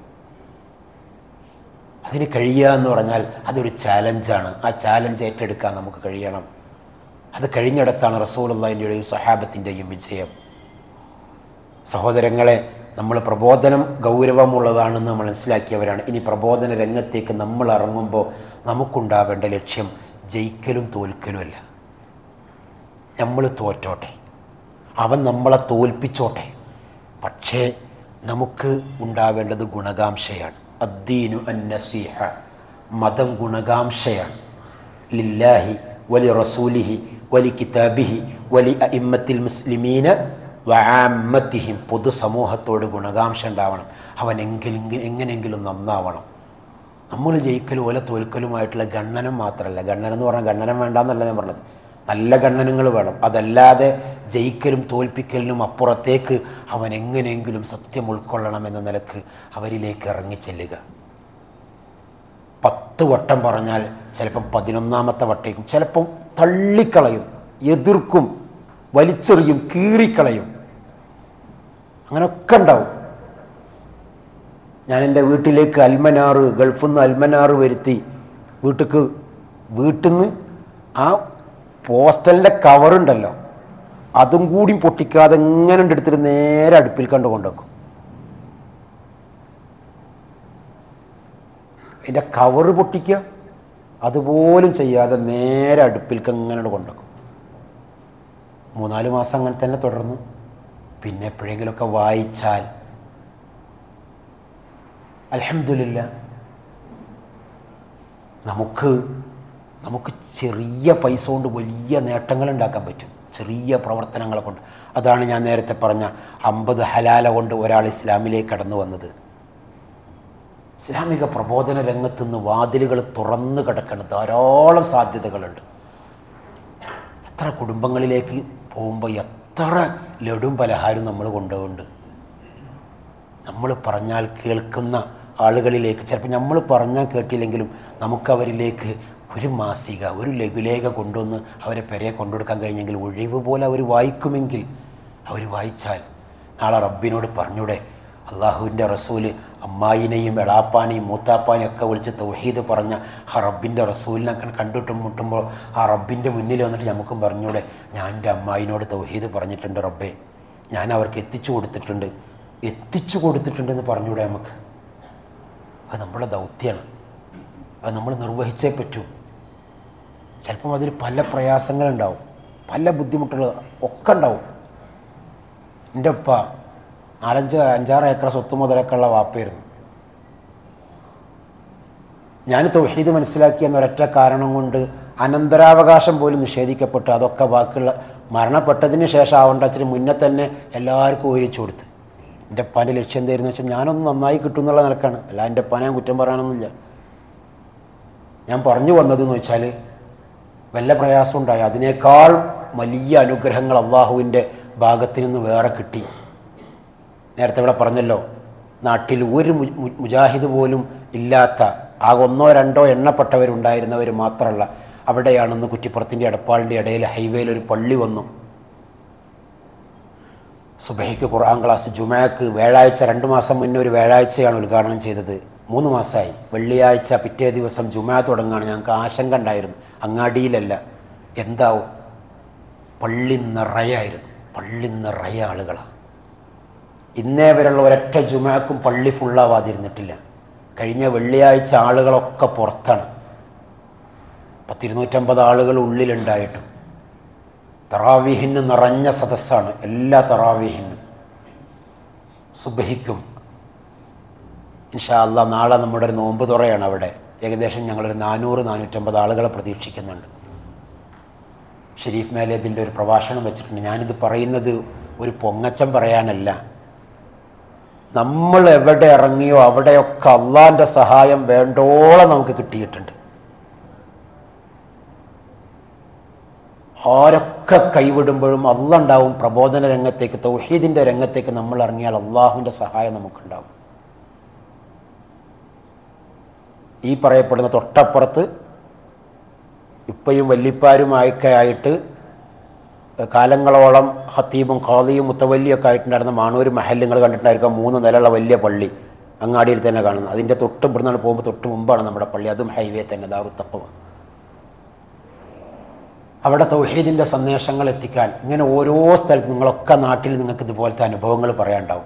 അതിന് കഴിയുക എന്ന് പറഞ്ഞാൽ അതൊരു ചാലഞ്ചാണ്. ആ ചാലഞ്ച് ഏറ്റെടുക്കാൻ നമുക്ക് കഴിയണം. അത് കഴിഞ്ഞിടത്താണ് റസൂലുള്ളാഹിൻ്റെയും സഹാബത്തിൻ്റെയും വിജയം. സഹോദരങ്ങളെ, നമ്മൾ പ്രബോധനം ഗൗരവമുള്ളതാണെന്ന് മനസ്സിലാക്കിയവരാണ്. ഇനി പ്രബോധന രംഗത്തേക്ക് നമ്മൾ ഇറങ്ങുമ്പോൾ നമുക്കുണ്ടാവേണ്ട ലക്ഷ്യം ജയിക്കലും തോൽക്കലും അല്ല. നമ്മൾ തോറ്റോട്ടെ, അവൻ നമ്മളെ തോൽപ്പിച്ചോട്ടെ, പക്ഷേ നമുക്ക് ഉണ്ടാവേണ്ടത് ഗുണകാംക്ഷയാണ്. അദ്ദീനു അന്നസീഹ, മതം ഗുണകാംക്ഷയാണ്. ലില്ലാഹി വലി റസൂലിഹി വലി കിതാബിഹി വലി അഇമ്മത്തിൽ മുസ്ലിമീന വആമ്മത്തിഹിം, പൊതുസമൂഹത്തോട് ഗുണകാംക്ഷ ഉണ്ടാവണം. അവൻ എങ്ങനെയെങ്കിലും നന്നാവണം. നമ്മൾ ജയിക്കലും ഓല തോൽക്കലുമായിട്ടുള്ള ഗണ്ണനം മാത്രമല്ല. ഗണ്ണനം എന്ന് പറഞ്ഞാൽ ഗണ്ണനം വേണ്ടാന്നല്ല ഞാൻ പറഞ്ഞത്, നല്ല ഗണ്ണനങ്ങൾ വേണം. അതല്ലാതെ ജയിക്കലും തോൽപ്പിക്കലിനും അപ്പുറത്തേക്ക് അവൻ എങ്ങനെയെങ്കിലും സത്യം ഉൾക്കൊള്ളണം എന്ന നിലക്ക് അവരിലേക്ക് ഇറങ്ങിച്ചെല്ലുക. 10 വട്ടം പറഞ്ഞാൽ ചിലപ്പം 11ാമത്തെ വട്ടേക്കും, ചിലപ്പം തള്ളിക്കളയും, എതിർക്കും, വലിച്ചെറിയും, കീറിക്കളയും. അങ്ങനെയൊക്കെ ഉണ്ടാവും. ഞാൻ എൻ്റെ വീട്ടിലേക്ക് അൽമനാറ്, ഗൾഫിൽ നിന്ന് അൽമനാറ് വരുത്തി വീട്ടിൽ നിന്ന് ആ പോസ്റ്റലിൻ്റെ കവറുണ്ടല്ലോ അതും കൂടി പൊട്ടിക്കാതെ എങ്ങനെ എടുത്തിട്ട് നേരെ അടുപ്പിൽ കണ്ട് കൊണ്ടുവെക്കും. അതിൻ്റെ കവറ് പൊട്ടിക്കുക അതുപോലും ചെയ്യാതെ നേരെ അടുപ്പിൽക്ക് എങ്ങനെ കൊണ്ടുവെക്കും. 3-4 മാസം അങ്ങനെ തന്നെ തുടർന്നു. പിന്നെ എപ്പോഴെങ്കിലുമൊക്കെ വായിച്ചാൽ അൽഹംദുലില്ലാ നമുക്ക് ചെറിയ പൈസ കൊണ്ട് വലിയ നേട്ടങ്ങൾ ഉണ്ടാക്കാൻ പറ്റും, ചെറിയ പ്രവർത്തനങ്ങളെ കൊണ്ട്. അതാണ് ഞാൻ നേരത്തെ പറഞ്ഞ 50 ഹലാല കൊണ്ട് ഒരാൾ ഇസ്ലാമിലേക്ക് കടന്നു വന്നത്. ഇസ്ലാമിക പ്രബോധന രംഗത്ത് നിന്ന് വാതിലുകൾ തുറന്നു കിടക്കണം, ധാരാളം സാധ്യതകളുണ്ട്. എത്ര കുടുംബങ്ങളിലേക്ക് പോകുമ്പോൾ എത്ര ലഡും പലഹാരവും നമ്മൾ കൊണ്ടുപോകുന്നുണ്ട്. നമ്മൾ പറഞ്ഞാൽ കേൾക്കുന്ന ആളുകളിലേക്ക്, ചിലപ്പോൾ നമ്മൾ പറഞ്ഞാൽ കേട്ടില്ലെങ്കിലും നമുക്കവരിലേക്ക് ഒരു മാസിക, ഒരു ലഘുലേഖ കൊണ്ടുവന്ന് അവരെ പെരയെ കൊണ്ടുകൊടുക്കാൻ കഴിഞ്ഞെങ്കിൽ, ഒഴിവ് പോലെ അവർ വായിക്കുമെങ്കിൽ, അവർ വായിച്ചാൽ നാളെ റബ്ബിനോട് പറഞ്ഞൂടെ, അള്ളാഹുവിൻ്റെ റസൂല് അമ്മായിനെയും എളാപ്പാനെയും മൂത്താപ്പാനെയും ഒക്കെ വിളിച്ച് തൗഹീദ് പറഞ്ഞ ആ റബ്ബിൻ്റെ റസൂലിനെ മുട്ടുമ്പോൾ ആ റബ്ബിൻ്റെ മുന്നിൽ വന്നിട്ട് നമുക്കും പറഞ്ഞൂടെ, ഞാൻ എൻ്റെ അമ്മായിനോട് തൗഹീദ് പറഞ്ഞിട്ടുണ്ട് റബ്ബേ, ഞാൻ അവർക്ക് എത്തിച്ചു കൊടുത്തിട്ടുണ്ടെന്ന് പറഞ്ഞൂടെ നമുക്ക്. അത് നമ്മുടെ ദൗത്യമാണ്, അത് നമ്മൾ നിർവഹിച്ചേ പറ്റൂ. ചിലപ്പം അതിൽ പല പ്രയാസങ്ങളുണ്ടാവും, പല ബുദ്ധിമുട്ടുകൾ ഒക്കെ ഉണ്ടാവും. എൻ്റെ ഉപ്പ 4-5-6 ഏക്കർ സ്വത്ത് മുതലൊക്കെ ഉള്ള വാപ്പയായിരുന്നു. ഞാൻ തൗഹീദ് മനസ്സിലാക്കി എന്നൊരൊറ്റ കാരണം കൊണ്ട് അനന്തരാവകാശം പോലും നിഷേധിക്കപ്പെട്ടു. അതൊക്കെ ബാക്കിയുള്ള മരണപ്പെട്ടതിന് ശേഷം ആവേണ്ട അച്ഛന് മുന്നേ തന്നെ എല്ലാവർക്കും ഓരിച്ചു കൊടുത്ത്. എൻ്റെ ഉപ്പാൻ്റെ ലക്ഷ്യം എന്തായിരുന്നു വെച്ചാൽ ഞാനൊന്ന് നന്നായി കിട്ടും എന്നുള്ള നിലക്കാണ്, അല്ല എൻ്റെ ഉപ്പാനെ ഞാൻ കുറ്റം പറയാനൊന്നുമില്ല. ഞാൻ പറഞ്ഞു വന്നതെന്ന് വെച്ചാൽ വല്ല പ്രയാസം ഉണ്ടായി, അതിനേക്കാൾ വലിയ അനുഗ്രഹങ്ങൾ അള്ളാഹുവിൻ്റെ ഭാഗത്തു നിന്ന് വേറെ കിട്ടി. നേരത്തെ ഇവിടെ പറഞ്ഞല്ലോ, നാട്ടിൽ ഒരു മുജാഹിദ് പോലും ഇല്ലാത്ത, ആ 1-2 എണ്ണപ്പെട്ടവരുണ്ടായിരുന്നവർ മാത്രമല്ല, അവിടെയാണെന്ന് കുറ്റിപ്പുറത്തിൻ്റെ എടപ്പാളിൻ്റെ ഇടയിൽ ഹൈവേയിൽ ഒരു പള്ളി വന്നു. സുബഹിക്ക് ഖുർആൻ ക്ലാസ്, ജുമഅക്ക് വ്യാഴാഴ്ച 2 മാസം മുന്നേ ഒരു വ്യാഴാഴ്ചയാണ് ഉദ്ഘാടനം ചെയ്തത്. 3 മാസമായി. വെള്ളിയാഴ്ച പിറ്റേ ദിവസം ജുമഅ തുടങ്ങുകയാണ്. ഞങ്ങൾക്ക് ആശങ്ക ഉണ്ടായിരുന്നു, അങ്ങാടിയിലല്ല, എന്താവും. പള്ളി നിറയായിരുന്നു, പള്ളി നിറയെ ആളുകളാണ്. ഇന്നേ വരെയുള്ള ഒരൊറ്റ ജുമഅക്കും പള്ളി ഫുള്ളാവാതിരുന്നിട്ടില്ല. കഴിഞ്ഞ വെള്ളിയാഴ്ച ആളുകളൊക്കെ പുറത്താണ്, 250 ആളുകൾ ഉള്ളിലുണ്ടായിട്ടും. തറാവീഹിന് നിറഞ്ഞ സദസ്സാണ്, എല്ലാ തറാവീഹിനും സുബഹിക്കും. ഇൻഷാ അല്ലാഹ് നാളെ നമ്മുടെ ഒരു നോമ്പ് തുറയാണ്. അവിടെ ഏകദേശം ഞങ്ങളൊരു 400-450 ആളുകളെ പ്രതീക്ഷിക്കുന്നുണ്ട്. ഷെരീഫ് മേലേതിൻ്റെ ഒരു പ്രഭാഷണം വെച്ചിട്ടുണ്ട്. ഞാനിത് പറയുന്നത് ഒരു പൊങ്ങച്ചം പറയാനല്ല, നമ്മൾ എവിടെ ഇറങ്ങിയോ അവിടെയൊക്കെ അള്ളാൻ്റെ സഹായം വേണ്ടോളം നമുക്ക് കിട്ടിയിട്ടുണ്ട്. ആരൊക്കെ കൈവിടുമ്പോഴും അള്ളാഹ് ഉണ്ടാവും. പ്രബോധന രംഗത്തേക്ക്, തൗഹീദിൻ്റെ രംഗത്തേക്ക് നമ്മൾ ഇറങ്ങിയാൽ അള്ളാഹുവിൻ്റെ സഹായം നമുക്കുണ്ടാവും. ഈ പറയപ്പെടുന്ന തൊട്ടപ്പുറത്ത് ഇപ്പയും വല്ലിപ്പാരുമൊക്കെ ആയിട്ട് കാലങ്ങളോളം ഖത്തീബും ഖാദിയും മുത്തവല്ലിയൊക്കെ ആയിട്ടുണ്ടായിരുന്ന മാണൂർ മഹൽ നിങ്ങൾ കണ്ടിട്ടുണ്ടായിരിക്കാം. 3 നിലയുള്ള വലിയ പള്ളി അങ്ങാടിയിൽ തന്നെ കാണുന്നത്. അതിൻ്റെ തൊട്ട് ഇവിടുന്നാണ് പോകുമ്പോൾ തൊട്ട് മുമ്പാണ് നമ്മുടെ പള്ളി, അതും ഹൈവേ തന്നെ, ദാറുത്തഖ്വ. അവിടെ തൗഹീദിൻ്റെ സന്ദേശങ്ങൾ എത്തിക്കാൻ ഇങ്ങനെ ഓരോ സ്ഥലത്ത് നിങ്ങളൊക്കെ നാട്ടിൽ നിങ്ങൾക്ക് ഇതുപോലത്തെ അനുഭവങ്ങൾ പറയാനുണ്ടാവും.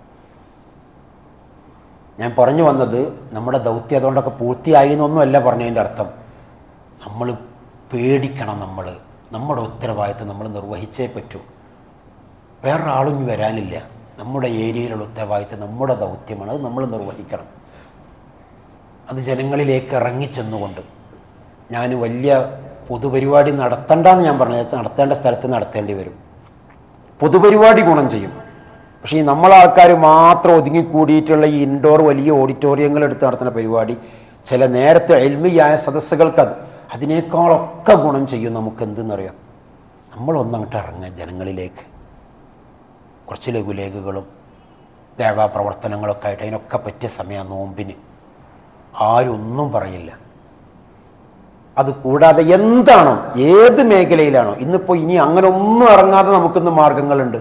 ഞാൻ പറഞ്ഞു വന്നത് നമ്മുടെ ദൗത്യം അതുകൊണ്ടൊക്കെ പൂർത്തിയായി എന്നൊന്നുമല്ല പറഞ്ഞതിൻ്റെ അർത്ഥം. നമ്മൾ പേടിക്കണം, നമ്മുടെ ഉത്തരവാദിത്വം നമ്മൾ നിർവഹിച്ചേ പറ്റൂ. വേറൊരാളും ഇനി വരാനില്ല. നമ്മുടെ ഏരിയയിലുള്ള ഉത്തരവാദിത്വം നമ്മുടെ ദൗത്യമാണ്, അത് നമ്മൾ നിർവഹിക്കണം. അത് ജനങ്ങളിലേക്ക് ഇറങ്ങിച്ചെന്നുകൊണ്ട്. ഞാൻ വലിയ പൊതുപരിപാടി നടത്തണ്ടെന്ന് ഞാൻ പറഞ്ഞത്, നടത്തേണ്ട സ്ഥലത്ത് നടത്തേണ്ടി വരും. പൊതുപരിപാടി ഗുണം ചെയ്യും. പക്ഷേ ഈ നമ്മളാൾക്കാർ മാത്രം ഒതുങ്ങിക്കൂടിയിട്ടുള്ള ഈ ഇൻഡോർ വലിയ ഓഡിറ്റോറിയങ്ങൾ എടുത്ത് നടത്തുന്ന പരിപാടി ചില നേരത്തെ എൽമിയായ സദസ്സുകൾക്ക് അതിനേക്കാളൊക്കെ ഗുണം ചെയ്യും. നമുക്ക് എന്തെന്നറിയാം, നമ്മളൊന്നങ്ങോട്ട് ഇറങ്ങുക ജനങ്ങളിലേക്ക്. കുറച്ച് ലഘുലേഖകളും ദേവാ പ്രവർത്തനങ്ങളൊക്കെ ആയിട്ട് അതിനൊക്കെ പറ്റിയ സമയം നോമ്പിന് ആരും ഒന്നും പറയില്ല. അത് കൂടാതെ എന്താണോ ഏത് മേഖലയിലാണോ ഇന്നിപ്പോൾ ഇനി അങ്ങനെ ഒന്നും ഇറങ്ങാതെ നമുക്കിന്ന് മാർഗങ്ങളുണ്ട്.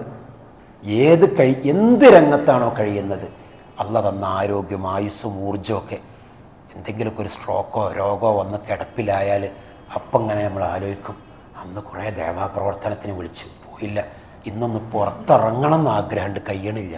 എന്ത് രംഗത്താണോ കഴിയുന്നത്, അള്ളാഹ് തന്ന ആരോഗ്യം, ആയുസ്സും ഊർജ്ജമൊക്കെ, എന്തെങ്കിലുമൊക്കെ ഒരു സ്ട്രോക്കോ രോഗമോ വന്ന് കിടപ്പിലായാൽ അപ്പം ഇങ്ങനെ നമ്മൾ ആലോചിക്കും, അന്ന് കുറേ ദേവാപ്രവർത്തനത്തിന് വിളിച്ച് പോയില്ല, ഇന്നൊന്ന് പുറത്തിറങ്ങണം എന്ന് ആഗ്രഹമുണ്ട്, കഴിയണില്ല.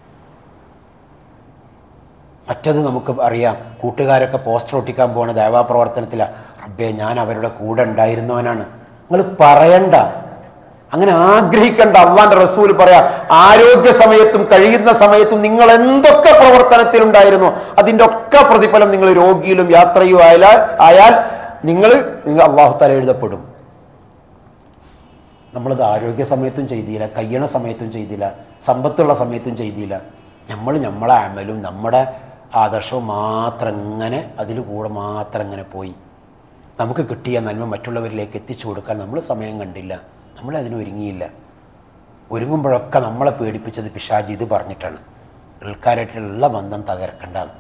മറ്റത് നമുക്ക് അറിയാം, കൂട്ടുകാരൊക്കെ പോസ്റ്റർ ഒട്ടിക്കാൻ പോകുന്ന ദേവാപ്രവർത്തനത്തിലാണ്. റബ്ബേ, ഞാൻ അവരുടെ കൂടെ ഉണ്ടായിരുന്നവനാണ്. നിങ്ങൾ പറയണ്ട, അങ്ങനെ ആഗ്രഹിക്കേണ്ട. അള്ളാന്റെ റസൂൽ പറയാ, ആരോഗ്യ സമയത്തും കഴിയുന്ന സമയത്തും നിങ്ങൾ എന്തൊക്കെ പ്രവർത്തനത്തിലുണ്ടായിരുന്നു അതിൻ്റെ ഒക്കെ പ്രതിഫലം നിങ്ങൾ രോഗിയിലും യാത്രയും ആയാൽ നിങ്ങൾ അള്ളാഹു തആല എഴുതപ്പെടും. നമ്മളത് ആരോഗ്യ സമയത്തും ചെയ്തില്ല, കഴിയണ സമയത്തും ചെയ്തില്ല, സമ്പത്തുള്ള സമയത്തും ചെയ്തില്ല. നമ്മളെ അമലും നമ്മുടെ ആദർശവും മാത്രം ഇങ്ങനെ അതിൽ കൂടെ മാത്രം ഇങ്ങനെ പോയി. നമുക്ക് കിട്ടിയ നന്മ മറ്റുള്ളവരിലേക്ക് എത്തിച്ചു കൊടുക്കാൻ നമ്മൾ സമയം കണ്ടില്ല, നമ്മളതിന് ഒരുങ്ങിയില്ല. ഒരുങ്ങുമ്പോഴൊക്കെ നമ്മളെ പേടിപ്പിച്ചത് പിശാച് ഇത് പറഞ്ഞിട്ടാണ്, ആൾക്കാരായിട്ടുള്ള ബന്ധം തകർക്കണ്ടെന്ന്.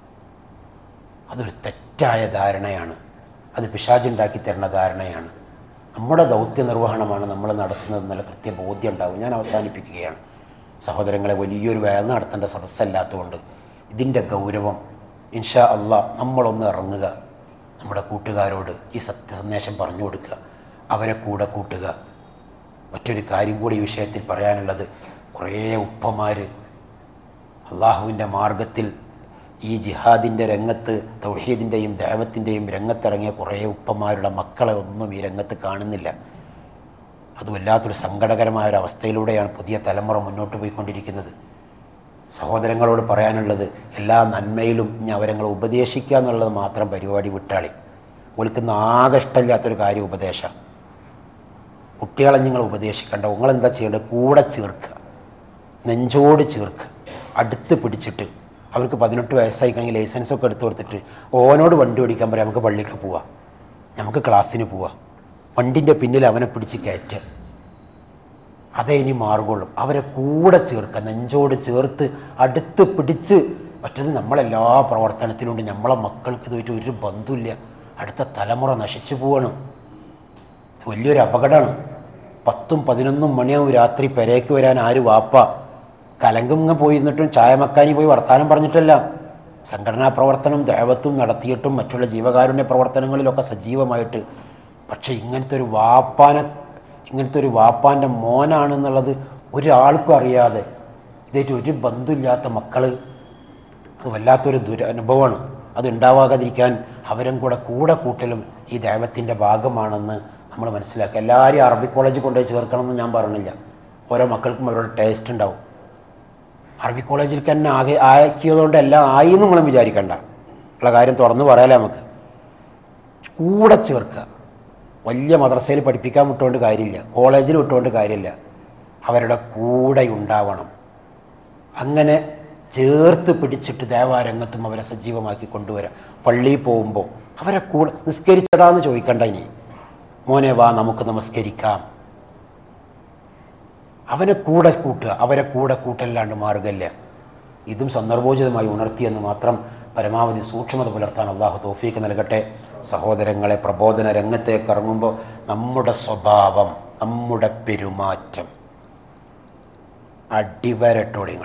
അതൊരു തെറ്റായ ധാരണയാണ്, അത് പിശാച് ഉണ്ടാക്കി തരുന്ന ധാരണയാണ്. നമ്മുടെ ദൗത്യ നിർവഹണമാണ് നമ്മൾ നടത്തുന്നത് എന്നുള്ള കൃത്യബോധ്യം ഉണ്ടാവും. ഞാൻ അവസാനിപ്പിക്കുകയാണ്. സഹോദരങ്ങളെ, വലിയൊരു വേല നടത്തേണ്ട സദസ്സല്ലാത്തതുകൊണ്ട് ഇതിൻ്റെ ഗൗരവം ഇൻഷാ അള്ളാഹ് നമ്മളൊന്ന് ഇറങ്ങുക, നമ്മുടെ കൂട്ടുകാരോട് ഈ സത്യസന്ദേശം പറഞ്ഞു കൊടുക്കുക, അവരെ കൂടെ കൂട്ടുക. മറ്റൊരു കാര്യം കൂടി ഈ വിഷയത്തിൽ പറയാനുള്ളത്, കുറേ ഉപ്പമാർ അള്ളാഹുവിൻ്റെ മാർഗത്തിൽ ഈ ജിഹാദിൻ്റെ രംഗത്ത് തൗഹീദിൻ്റെയും ദഅവത്തിൻ്റെയും രംഗത്തിറങ്ങിയ കുറേ ഉപ്പമാരുടെ മക്കളെ ഒന്നും ഈ രംഗത്ത് കാണുന്നില്ല. അത് വല്ലാത്തൊരു സങ്കടകരമായൊരവസ്ഥയിലൂടെയാണ് പുതിയ തലമുറ മുന്നോട്ട് പോയിക്കൊണ്ടിരിക്കുന്നത്. സഹോദരങ്ങളോട് പറയാനുള്ളത്, എല്ലാ നന്മയിലും ഇനി അവരങ്ങളെ ഉപദേശിക്കുക എന്നുള്ളത് മാത്രം പരിപാടി വിട്ടാളി. ഒൽക്കുന്ന ആകെ ഇഷ്ടമില്ലാത്തൊരു കാര്യം ഉപദേശം. കുട്ടികളെ നിങ്ങൾ ഉപദേശിക്കേണ്ട, നിങ്ങളെന്താ ചെയ്യേണ്ടത്, കൂടെ ചേർക്കുക, നെഞ്ചോട് ചേർക്കുക, അടുത്ത് പിടിച്ചിട്ട്. അവർക്ക് 18 വയസ്സായി കഴിഞ്ഞ് ലൈസൻസൊക്കെ എടുത്തു കൊടുത്തിട്ട് ഓനോട് വണ്ടി ഓടിക്കാൻ പറയാം, നമുക്ക് പള്ളിക്ക് പോവാം, നമുക്ക് ക്ലാസ്സിന് പോവാം, വണ്ടിൻ്റെ പിന്നിൽ അവനെ പിടിച്ച് കയറ്റുക. അതേ ഇനി മാർഗമുള്ളൂ. അവരെ കൂടെ ചേർക്കുക, നെഞ്ചോട് ചേർത്ത് അടുത്ത് പിടിച്ച്. മറ്റത് നമ്മളെല്ലാ പ്രവർത്തനത്തിലുണ്ട്, നമ്മളെ മക്കൾക്ക് ഇതുമായിട്ട് ഒരു ബന്ധമില്ല, അടുത്ത തലമുറ നശിച്ചു പോവാണ്. ഇത് വലിയൊരു അപകടമാണ്. 10 11 മണിയാവും രാത്രി പെരേക്ക് വരാൻ ആര് വാപ്പ. കലങ്കുങ്ങ പോയിരുന്നിട്ടും ചായമക്കാനി പോയി വർത്താനം പറഞ്ഞിട്ടല്ല, സംഘടനാ പ്രവർത്തനം ദഅവത്തും നടത്തിയിട്ടും മറ്റുള്ള ജീവകാരുണ്യ പ്രവർത്തനങ്ങളിലൊക്കെ സജീവമായിട്ട്. പക്ഷേ ഇങ്ങനത്തെ ഒരു വാപ്പാൻ്റെ മോനാണെന്നുള്ളത് ഒരാൾക്കും അറിയാതെ ഇതായിട്ട് ഒരു ബന്ധമില്ലാത്ത മക്കൾ, അത് വല്ലാത്തൊരു അനുഭവമാണ്. അത് ഉണ്ടാവാതിരിക്കാൻ അവരും കൂടെ കൂട്ടലും ഈ ദഅവത്തിൻ്റെ ഭാഗമാണെന്ന് നമ്മൾ മനസ്സിലാക്കുക. എല്ലാവരും അറബി കോളേജിൽ കൊണ്ടുപോയി ചേർക്കണമെന്ന് ഞാൻ പറഞ്ഞില്ല. ഓരോ മക്കൾക്കും അവരുടെ ടേസ്റ്റ് ഉണ്ടാവും. അറബി കോളേജിൽ തന്നെ ആക്കിയതുകൊണ്ട് എല്ലാം ആയി എന്ന് നിങ്ങളും വിചാരിക്കണ്ട. ഉള്ള കാര്യം തുറന്ന് പറയാലേ, നമുക്ക് കൂടെ ചേർക്കുക. വലിയ മദ്രസയിൽ പഠിപ്പിക്കാൻ വിട്ടുകൊണ്ട് കാര്യമില്ല, കോളേജിൽ വിട്ടുകൊണ്ട് കാര്യമില്ല, അവരുടെ കൂടെ ഉണ്ടാവണം. അങ്ങനെ ചേർത്ത് പിടിച്ചിട്ട് ദേവാരംഗത്തും അവരെ സജീവമാക്കി കൊണ്ടുവരാം. പള്ളിയിൽ പോകുമ്പോൾ അവരെ കൂടെ നിസ്കരിച്ചടാന്ന് ചോദിക്കണ്ട. ഇനി മോനെ വാ നമുക്ക് നമസ്കരിക്കാം. അവനെ കൂടെ കൂട്ടുക, അവരെ കൂടെ കൂട്ടല്ലാണ്ട് മാർഗമില്ല. ഇതും സന്ദർഭോചിതമായി ഉണർത്തിയെന്ന് മാത്രം പരമാവധി സൂക്ഷ്മത പുലർത്താൻ അള്ളാഹു തൗഫീക്ക് നൽകട്ടെ. സഹോദരങ്ങളെ, പ്രബോധന രംഗത്തേക്ക് ഇറങ്ങുമ്പോൾ നമ്മുടെ സ്വഭാവം, നമ്മുടെ പെരുമാറ്റം അടിവരട്ടോടിങ്ങൾ.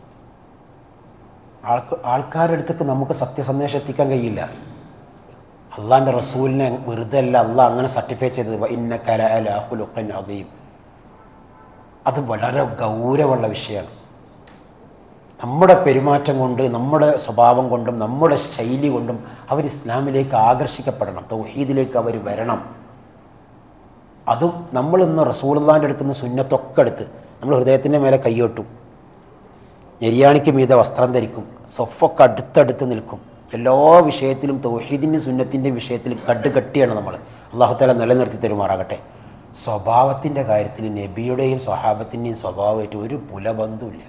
ആൾക്കാരുടെ അടുത്തേക്ക് നമുക്ക് സത്യസന്ദേശം എത്തിക്കാൻ കഴിയില്ല. അള്ളാഹിൻ്റെ റസൂലിനെ വെറുതെ അല്ല അള്ളാഹ് അങ്ങനെ സർട്ടിഫൈ ചെയ്തത്, ഇന്നക ലഅലാ ഖുലുഖിൻ അദീം. അത് വളരെ ഗൗരവമുള്ള വിഷയമാണ്. നമ്മുടെ പെരുമാറ്റം കൊണ്ട്, നമ്മുടെ സ്വഭാവം കൊണ്ടും, നമ്മുടെ ശൈലി കൊണ്ടും അവർ ഇസ്ലാമിലേക്ക് ആകർഷിക്കപ്പെടണം, തൗഹീദിലേക്ക് അവർ വരണം. അതും നമ്മളിന്ന് റസൂലുള്ളാഹിൻ്റെ അടുക്കുന്ന സുന്നത്തൊക്കെ എടുത്ത് നമ്മൾ ഹൃദയത്തിൻ്റെ മേലെ കൈയൊട്ടും, ഞെരിയാണിക്ക് മീതെ വസ്ത്രം ധരിക്കും, സൊഫൊക്കെ അടുത്തടുത്ത് നിൽക്കും. എല്ലാ വിഷയത്തിലും തൗഹീദിൻ്റെ സുന്നത്തിൻ്റെ വിഷയത്തിൽ കട്ടുകട്ടിയാണ് നമ്മൾ. അല്ലാഹു തആല നിലനിർത്തി തരുമാറാകട്ടെ. സ്വഭാവത്തിൻ്റെ കാര്യത്തിൽ നബിയുടെയും സ്വഹാബത്തിൻ്റെയും സ്വഭാവമായിട്ട് ഒരു പുലബന്ധമില്ല.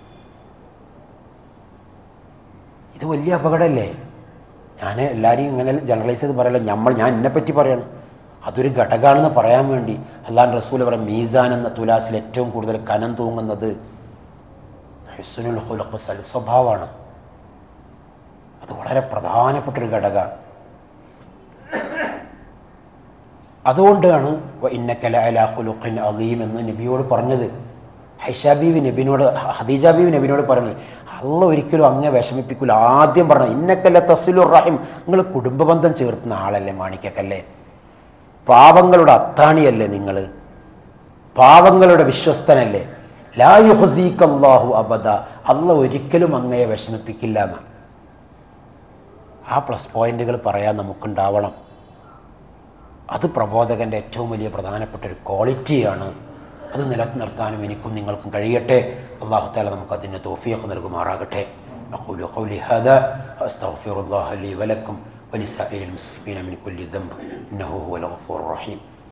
ഇത് വലിയ അപകടമല്ലേ? ഞാൻ എല്ലാവരെയും ഇങ്ങനെ ജനറലൈസ് ചെയ്ത് പറയല്ല, ഞാൻ എന്നെപ്പറ്റി പറയാണ്. അതൊരു ഘടകമാണെന്ന് പറയാൻ വേണ്ടി അല്ലാഹു റസൂൽ പറയും, മീസാൻ എന്ന തുലാസിൽ ഏറ്റവും കൂടുതൽ കനം തൂങ്ങുന്നത് ഹുസ്നുൽ ഖുലുഖ്, സൽസ്വഭാവമാണ്. അത് വളരെ പ്രധാനപ്പെട്ടൊരു ഘടകമാണ്. അതുകൊണ്ടാണ് ഇന്നക ലഅലാ ഖുലുഖിൻ അദീം എന്ന് നബിയോട് പറഞ്ഞത്. ഖദീജ ബീവി നബിനോട് പറഞ്ഞത്, അള്ളാഹ് ഒരിക്കലും അങ്ങേ വിഷമിപ്പിക്കില്ല. ആദ്യം പറഞ്ഞത് ഇന്നക ലതസിലുർ റഹിം, നിങ്ങൾ കുടുംബബന്ധം ചേർത്തുന്ന ആളല്ലേ മാണിക്കക്കല്ലേ, പാവങ്ങളുടെ അത്താണിയല്ലേ നിങ്ങൾ, പാവങ്ങളുടെ വിശ്വസ്തനല്ലേ. ലാ യുഖ്സീക അല്ലാഹു അബദ, അള്ളാഹ് ഒരിക്കലും അങ്ങയെ വിഷമിപ്പിക്കില്ല എന്നാണ്. ആ പ്ലസ് പോയിന്റുകൾ പറയാൻ നമുക്കുണ്ടാവണം. അത് പ്രബോധകൻ്റെ ഏറ്റവും വലിയ പ്രധാനപ്പെട്ട ഒരു ക്വാളിറ്റിയാണ്. അത് നിലനിർത്താനും എനിക്കും നിങ്ങൾക്കും കഴിയട്ടെ. അല്ലാഹു തആല നമുക്ക് അതിന് തൗഫീഖ് നൽകുമാറാകട്ടെ. അഖൂലു ഖൗലി ഹാദാ അസ്തഗ്ഫിറുല്ലാഹ ലി വലക്കും വലിസാഇരിൽ മുസ്ലിമീന മിൻ കുല്ലി ദംബ് ഇന്നഹു ഹുവൽ ഗഫൂറുർ റഹീം.